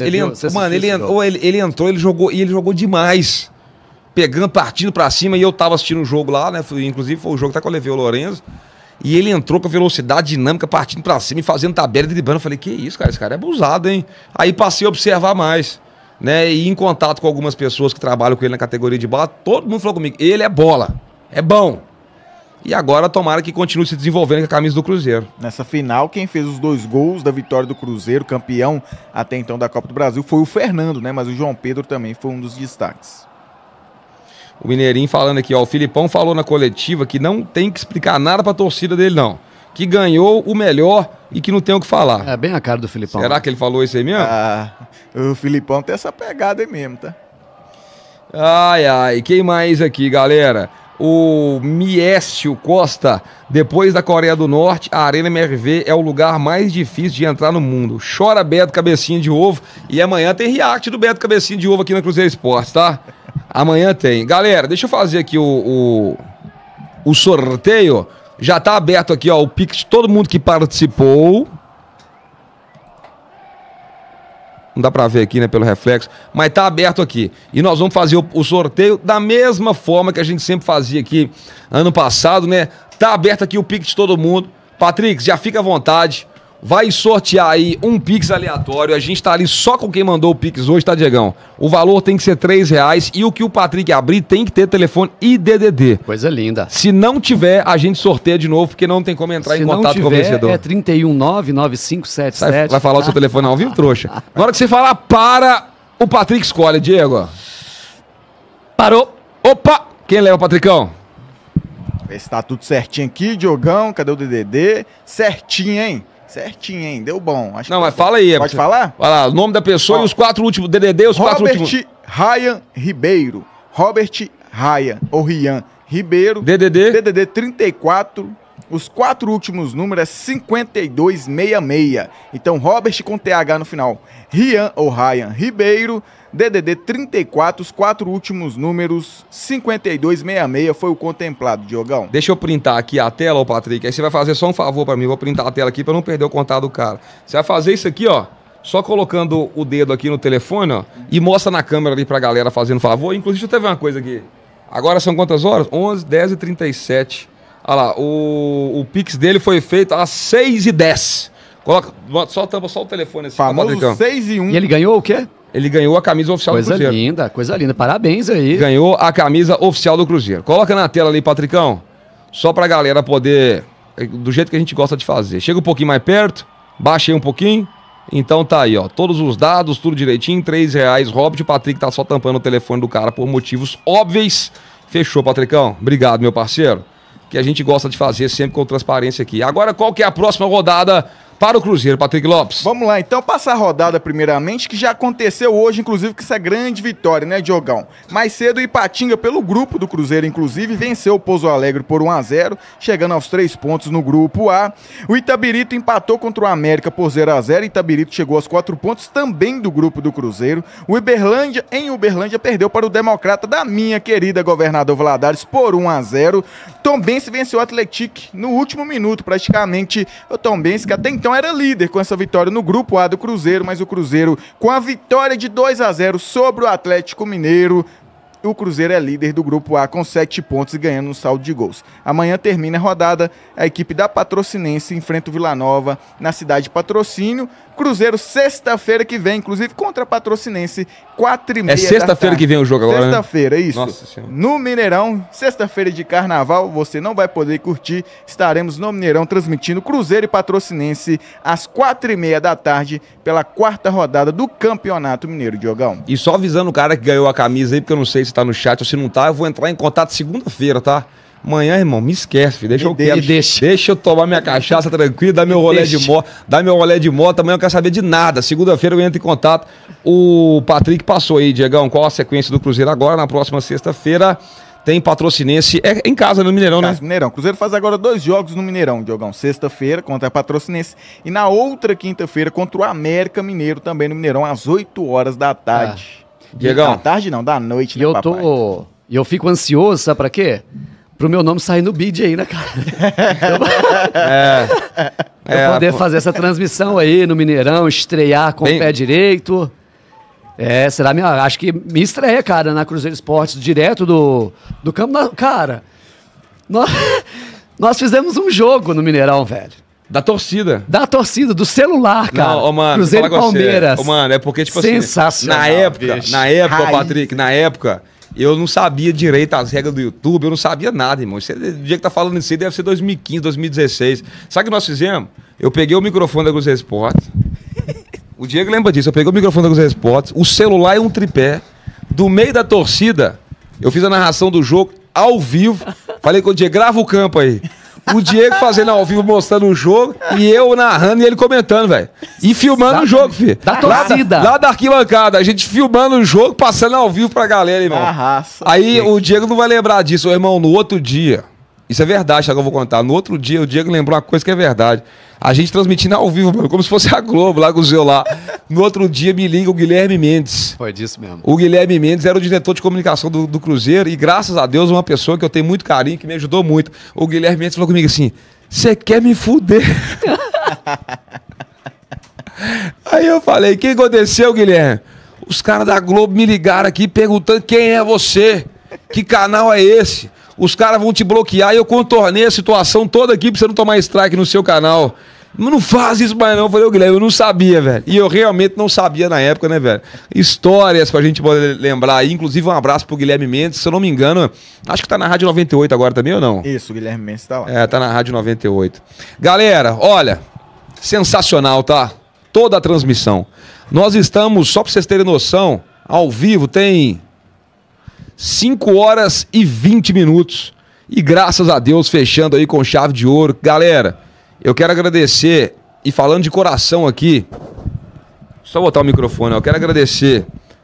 Ele entrou, ele jogou demais. Pegando, partindo pra cima, e eu tava assistindo o jogo lá, né? Inclusive foi o jogo até que eu levei o Lorenzo. E ele entrou com velocidade dinâmica, partindo pra cima e fazendo tabela e driblando. Eu falei, que isso, cara? Esse cara é abusado, hein? Aí passei a observar mais, né? E em contato com algumas pessoas que trabalham com ele na categoria de bola, todo mundo falou comigo, ele é bola, é bom. E agora tomara que continue se desenvolvendo com a camisa do Cruzeiro. Nessa final, quem fez os 2 gols da vitória do Cruzeiro, campeão até então da Copa do Brasil, foi o Fernando, né? Mas o João Pedro também foi um dos destaques. O Mineirinho falando aqui, ó, o Filipão falou na coletiva que não tem que explicar nada pra torcida dele, não. Que ganhou o melhor e que não tem o que falar. É bem a cara do Filipão. Será que ele falou isso aí mesmo? O Filipão tem essa pegada aí mesmo, tá? Ai, quem mais aqui, galera? O Miécio Costa, depois da Coreia do Norte, a Arena MRV é o lugar mais difícil de entrar no mundo. Chora Beto Cabecinha de Ovo. E amanhã tem react do Beto Cabecinha de Ovo aqui na Cruzeiro Esportes, tá? Amanhã tem. Galera, deixa eu fazer aqui o sorteio. Já tá aberto aqui, ó, o Pix de todo mundo que participou. Não dá pra ver aqui, né, pelo reflexo, mas tá aberto aqui. E nós vamos fazer o sorteio da mesma forma que a gente sempre fazia aqui ano passado, né? Tá aberto aqui o Pix de todo mundo. Patrick, já fica à vontade. vai sortear aí um Pix aleatório. A gente tá ali só com quem mandou o Pix hoje, tá, Diegão? O valor tem que ser R$3 e o que o Patrick abrir tem que ter telefone e DDD. Coisa linda. Se não tiver, a gente sorteia de novo, porque não tem como entrar em contato com o vencedor. É 3199577. Vai falar o seu telefone ao vivo, trouxa? Na hora que você falar, para, o Patrick escolhe, Diego. Parou. Opa! Quem leva, Patricão? Vê se tá tudo certinho aqui, Diogão. Cadê o DDD? Certinho, hein? Certinho, hein? Deu bom. Acho Não, que mas fala aí. Pode falar? Vai lá, o nome da pessoa e os 4 últimos. DDD e os 4 últimos. Robert Ryan Ribeiro. Robert Ryan, ou Rian Ribeiro. DDD 34. Os 4 últimos números é 5266. Então, Robert com TH no final. Rian ou Ryan Ribeiro. DDD 34, os 4 últimos números 5266 foi o contemplado, Diogão. Deixa eu printar aqui a tela, ô Patrick. Aí você vai fazer só um favor pra mim. Vou printar a tela aqui pra não perder o contato do cara. Você vai fazer isso aqui, ó. Só colocando o dedo aqui no telefone, ó. E mostra na câmera ali pra galera fazendo favor. Inclusive, deixa eu te ver uma coisa aqui. Agora são quantas horas? 11, 10 e 37. Olha lá, o Pix dele foi feito às 6h10. Coloca, tampa só o telefone assim. Famoso 6-1. E ele ganhou o quê? Ele ganhou a camisa oficial do Cruzeiro. Coisa linda. Parabéns aí. Ganhou a camisa oficial do Cruzeiro. Coloca na tela ali, Patricão. Só pra galera poder... Do jeito que a gente gosta de fazer. Chega um pouquinho mais perto. Baixa aí um pouquinho. Então tá aí, ó. Todos os dados, tudo direitinho. R$3. Robert, o Patrick tá só tampando o telefone do cara por motivos óbvios. Fechou, Patricão. Obrigado, meu parceiro. Que a gente gosta de fazer sempre com transparência aqui. Agora, qual que é a próxima rodada para o Cruzeiro, Patrick Lopes? Vamos lá, então, passar a rodada primeiramente, que já aconteceu hoje, inclusive, que isso é grande vitória, né, Diogão? Mais cedo, o Ipatinga, pelo grupo do Cruzeiro, inclusive, venceu o Pouso Alegre por 1-0, chegando aos 3 pontos no grupo A. O Itabirito empatou contra o América por 0-0, Itabirito chegou aos 4 pontos também do grupo do Cruzeiro. O Uberlândia, em Uberlândia, perdeu para o Democrata da minha querida Governador Valadares por 1-0. Tombense venceu o Atlético no último minuto, praticamente. O Tombense, que até então era líder com essa vitória no grupo A do Cruzeiro, mas o Cruzeiro, com a vitória de 2-0 sobre o Atlético Mineiro, o Cruzeiro é líder do grupo A com 7 pontos e ganhando um saldo de gols. Amanhã termina a rodada, a equipe da Patrocinense enfrenta o Vila Nova na cidade de Patrocínio. Cruzeiro, sexta-feira que vem, inclusive contra a Patrocinense, 4h30. É sexta-feira que vem o jogo agora, Sexta-feira, né? isso. Nossa Senhora. No Mineirão, sexta-feira de carnaval, você não vai poder curtir. Estaremos no Mineirão transmitindo Cruzeiro e Patrocinense às 4h30 da tarde pela 4ª rodada do Campeonato Mineiro, Diogão. E só avisando o cara que ganhou a camisa aí, porque eu não sei se tá no chat ou se não tá, eu vou entrar em contato segunda-feira, tá? Amanhã, irmão, me esquece, filho. Deixa eu tomar minha cachaça tranquilo, dar meu rolê de moto. Amanhã eu não quero saber de nada. Segunda-feira eu entro em contato. O Patrick passou aí, Diegão, qual a sequência do Cruzeiro agora? Na próxima sexta-feira tem Patrocinense. É em casa, no Mineirão, né? Mineirão. Cruzeiro faz agora 2 jogos no Mineirão, Diogão. Sexta-feira contra a Patrocinense e na outra quinta-feira contra o América Mineiro, também no Mineirão, às 8 horas da tarde. Diegão. Da tarde não, da noite, né, papai? E eu fico ansioso, sabe pra quê? Pro meu nome sair no bid aí, né, cara? Eu poder fazer essa transmissão aí no Mineirão, estrear com o pé direito. Será acho que me estreia, cara, na Cruzeiro Esportes, direto do campo. Cara, nós fizemos um jogo no Mineirão, velho. Da torcida. Do celular, cara. Não, mano, Cruzeiro e Palmeiras. Mano, é porque, tipo sensacional, assim, na época, Patrick, eu não sabia direito as regras do YouTube, eu não sabia nada, irmão. O dia que tá falando isso aí deve ser 2015, 2016. Sabe o que nós fizemos? Eu peguei o microfone da Cruzeiro Esportes. O Diego lembra disso. Eu peguei o microfone da Cruzeiro Esportes, o celular e um tripé. Do meio da torcida, eu fiz a narração do jogo ao vivo. Falei com o Diego, grava o campo aí. O Diego fazendo ao vivo, mostrando o jogo, e eu narrando e ele comentando, velho. E filmando o jogo, filho. Da torcida. Lá da arquibancada. A gente filmando o jogo, passando ao vivo pra galera, irmão. Aí o Diego não vai lembrar disso, irmão. No outro dia, isso é verdade, sabe que eu vou contar. No outro dia, o Diego lembrou uma coisa que é verdade. A gente transmitindo ao vivo, mano, como se fosse a Globo, lá com o celular. No outro dia, me liga o Guilherme Mendes. Foi disso mesmo. O Guilherme Mendes era o diretor de comunicação do Cruzeiro e, graças a Deus, uma pessoa que eu tenho muito carinho, que me ajudou muito. O Guilherme Mendes falou comigo assim, você quer me fuder? Aí eu falei, o que aconteceu, Guilherme? Os caras da Globo me ligaram aqui perguntando quem é você, que canal é esse? Os caras vão te bloquear e eu contornei a situação toda aqui pra você não tomar strike no seu canal. Não faz isso mais não. Eu falei, ô Guilherme, eu não sabia, velho. E eu realmente não sabia na época, né, velho? Histórias pra gente poder lembrar aí. Inclusive, um abraço pro Guilherme Mendes. Se eu não me engano, acho que tá na Rádio 98 agora também, ou não? Isso, o Guilherme Mendes tá lá. É, tá na Rádio 98. Galera, olha, sensacional, tá? Toda a transmissão. Nós estamos, só pra vocês terem noção, ao vivo tem 5 horas e 20 minutos. E graças a Deus, fechando aí com chave de ouro. Galera, eu quero agradecer, e falando de coração aqui, só botar o microfone, eu quero agradecer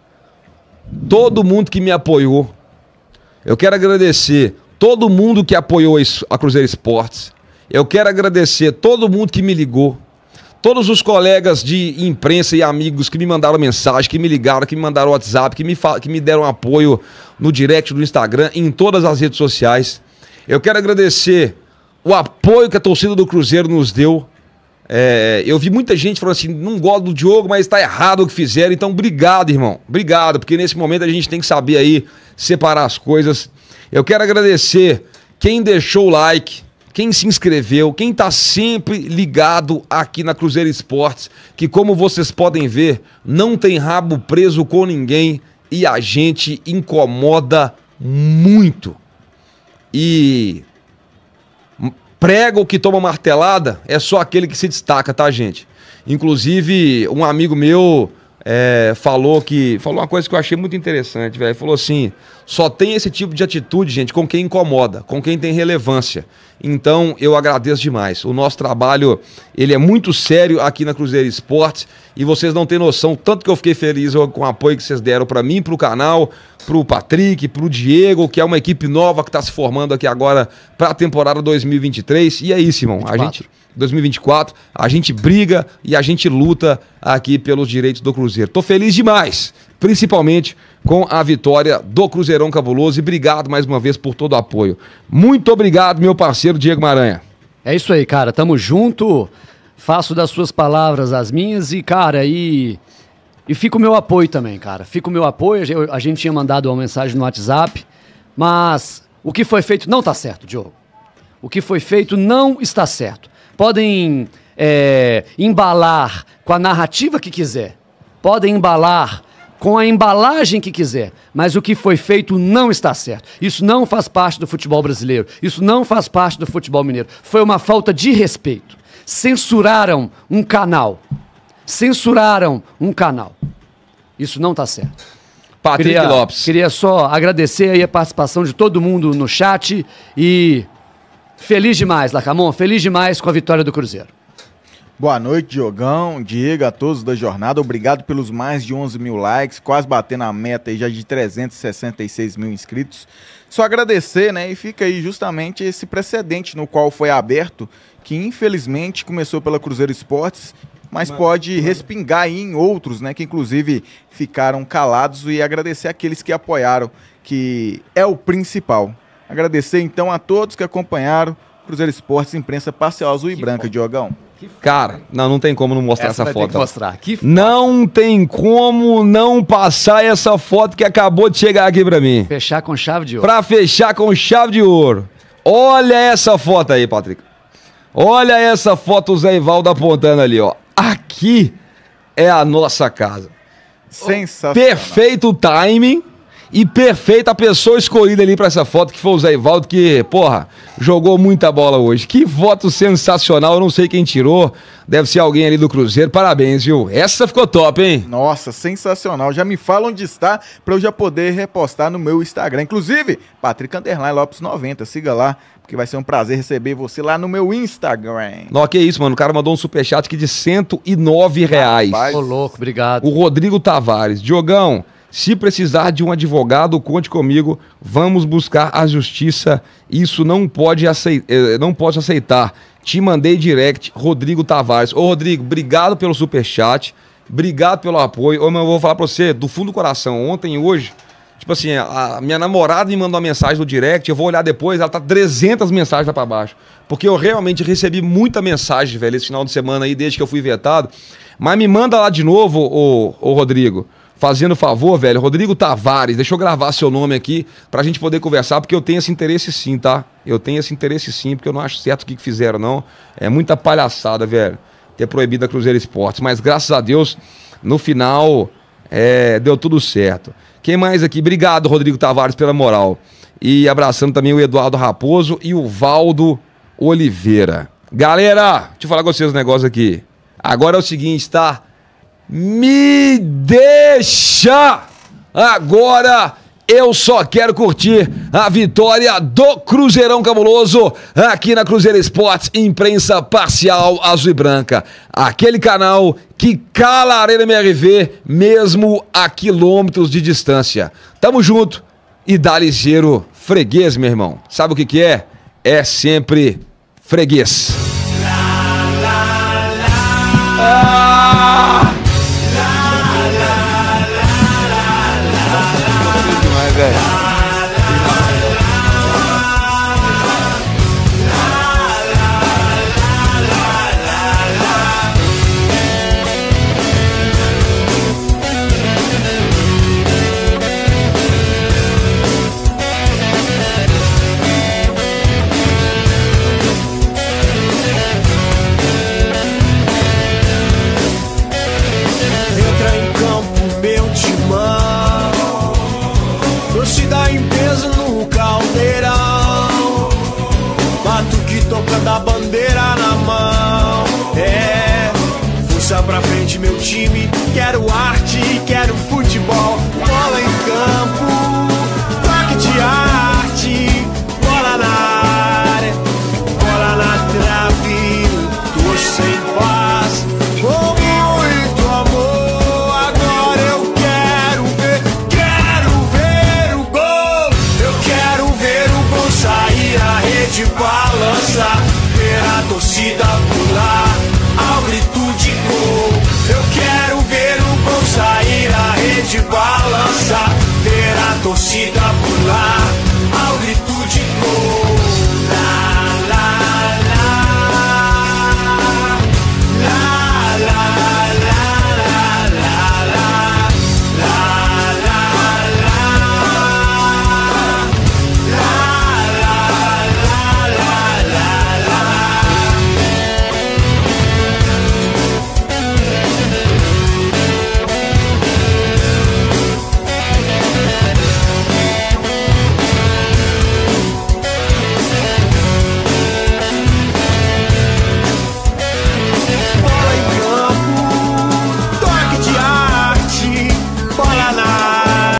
todo mundo que me apoiou. Eu quero agradecer todo mundo que apoiou a Cruzeiro Esportes. Eu quero agradecer todo mundo que me ligou. Todos os colegas de imprensa e amigos que me mandaram mensagem, que me ligaram, que me mandaram WhatsApp, que me deram apoio no direct do Instagram, em todas as redes sociais. Eu quero agradecer o apoio que a torcida do Cruzeiro nos deu. Eu vi muita gente falando assim, não gosto do Diogo, mas tá errado o que fizeram. Então, obrigado, irmão. Obrigado, porque nesse momento a gente tem que saber aí separar as coisas. Eu quero agradecer quem deixou o like, quem se inscreveu, quem tá sempre ligado aqui na Cruzeiro Esportes, que como vocês podem ver, não tem rabo preso com ninguém e a gente incomoda muito. E prego que toma martelada é só aquele que se destaca, tá, gente? Inclusive, um amigo meu falou uma coisa que eu achei muito interessante, velho. Falou assim, só tem esse tipo de atitude, gente, com quem incomoda, com quem tem relevância. Então, eu agradeço demais. O nosso trabalho, ele é muito sério aqui na Cruzeiro Esportes e vocês não têm noção, tanto que eu fiquei feliz com o apoio que vocês deram para mim, pro canal, pro Patrick, pro Diego, que é uma equipe nova que tá se formando aqui agora para a temporada 2023. E é isso, irmão. 2024, a gente briga e a gente luta aqui pelos direitos do Cruzeiro. Tô feliz demais, principalmente com a vitória do Cruzeirão Cabuloso, e obrigado mais uma vez por todo o apoio. Muito obrigado, meu parceiro Diego Maranha. É isso aí, cara, tamo junto, faço das suas palavras as minhas e, cara, e fica o meu apoio também, cara, fica o meu apoio, a gente tinha mandado uma mensagem no WhatsApp, mas o que foi feito não tá certo, Diogo. O que foi feito não está certo. Podem embalar com a narrativa que quiser, podem embalar com a embalagem que quiser, mas o que foi feito não está certo. Isso não faz parte do futebol brasileiro, isso não faz parte do futebol mineiro. Foi uma falta de respeito. Censuraram um canal. Isso não está certo. Patrick Lopes. Queria só agradecer aí a participação de todo mundo no chat e feliz demais, Lacamon, feliz demais com a vitória do Cruzeiro. Boa noite, Diogão, Diego, a todos da jornada. Obrigado pelos mais de 11 mil likes, quase batendo a meta aí já de 366 mil inscritos. Só agradecer, né? E fica aí justamente esse precedente no qual foi aberto, que infelizmente começou pela Cruzeiro Esportes, mas pode respingar aí em outros, né? Que inclusive ficaram calados, e agradecer aqueles que apoiaram, que é o principal. Agradecer então a todos que acompanharam Cruzeiro Esportes, imprensa parcial azul e branca, Diogão. Cara, não tem como não mostrar essa foto. Não tem como não passar essa foto que acabou de chegar aqui pra mim. Fechar com chave de ouro. Pra fechar com chave de ouro. Olha essa foto aí, Patrick. Olha essa foto, o Zé Ivaldo apontando ali, ó. Aqui é a nossa casa. Sensacional. Perfeito o timing. E perfeita a pessoa escolhida ali pra essa foto, que foi o Zé Ivaldo, que, porra, jogou muita bola hoje. Que foto sensacional, eu não sei quem tirou, deve ser alguém ali do Cruzeiro, parabéns, viu? Essa ficou top, hein? Nossa, sensacional, já me fala onde está pra eu já poder repostar no meu Instagram. Inclusive, Patrick Lopes 90, siga lá, porque vai ser um prazer receber você lá no meu Instagram. Não, que isso, mano, o cara mandou um superchat aqui de R$109. Ô, louco, obrigado. O Rodrigo Tavares, Diogão, se precisar de um advogado, conte comigo, vamos buscar a justiça, isso não pode aceitar. Te mandei direct, Rodrigo Tavares. Ô Rodrigo, obrigado pelo superchat, obrigado pelo apoio. Ô, eu vou falar pra você, do fundo do coração, ontem e hoje, tipo assim, a minha namorada me mandou uma mensagem no direct, eu vou olhar depois, ela tá 300 mensagens lá pra baixo, porque eu realmente recebi muita mensagem, velho, esse final de semana aí, desde que eu fui vetado. Mas me manda lá de novo, ô Rodrigo, fazendo favor, velho, Rodrigo Tavares, deixa eu gravar seu nome aqui pra gente poder conversar, porque eu tenho esse interesse sim, tá? Eu tenho esse interesse sim, porque eu não acho certo o que fizeram, não. É muita palhaçada, velho, ter proibido a Cruzeiro Esportes. Mas graças a Deus, no final, deu tudo certo. Quem mais aqui? Obrigado, Rodrigo Tavares, pela moral. E abraçando também o Eduardo Raposo e o Valdo Oliveira. Galera, deixa eu falar com vocês um negócio aqui. Agora é o seguinte, tá? Me deixa! Agora eu só quero curtir a vitória do Cruzeirão Cabuloso aqui na Cruzeiro Esportes, imprensa parcial azul e branca. Aquele canal que cala a Arena MRV mesmo a quilômetros de distância. Tamo junto e dá ligeiro freguês, meu irmão. Sabe o que que é? É sempre freguês. Da bandeira na mão, força pra frente meu time, quero arte, quero futebol, bola em campo, toque de arte, bola na área, bola na trave, torço em paz, com muito amor, agora eu quero ver o gol, eu quero ver o gol sair, a rede balançar, a torcida pular ao grito de gol. Eu quero ver o gol sair, a rede balançar, ver a torcida pular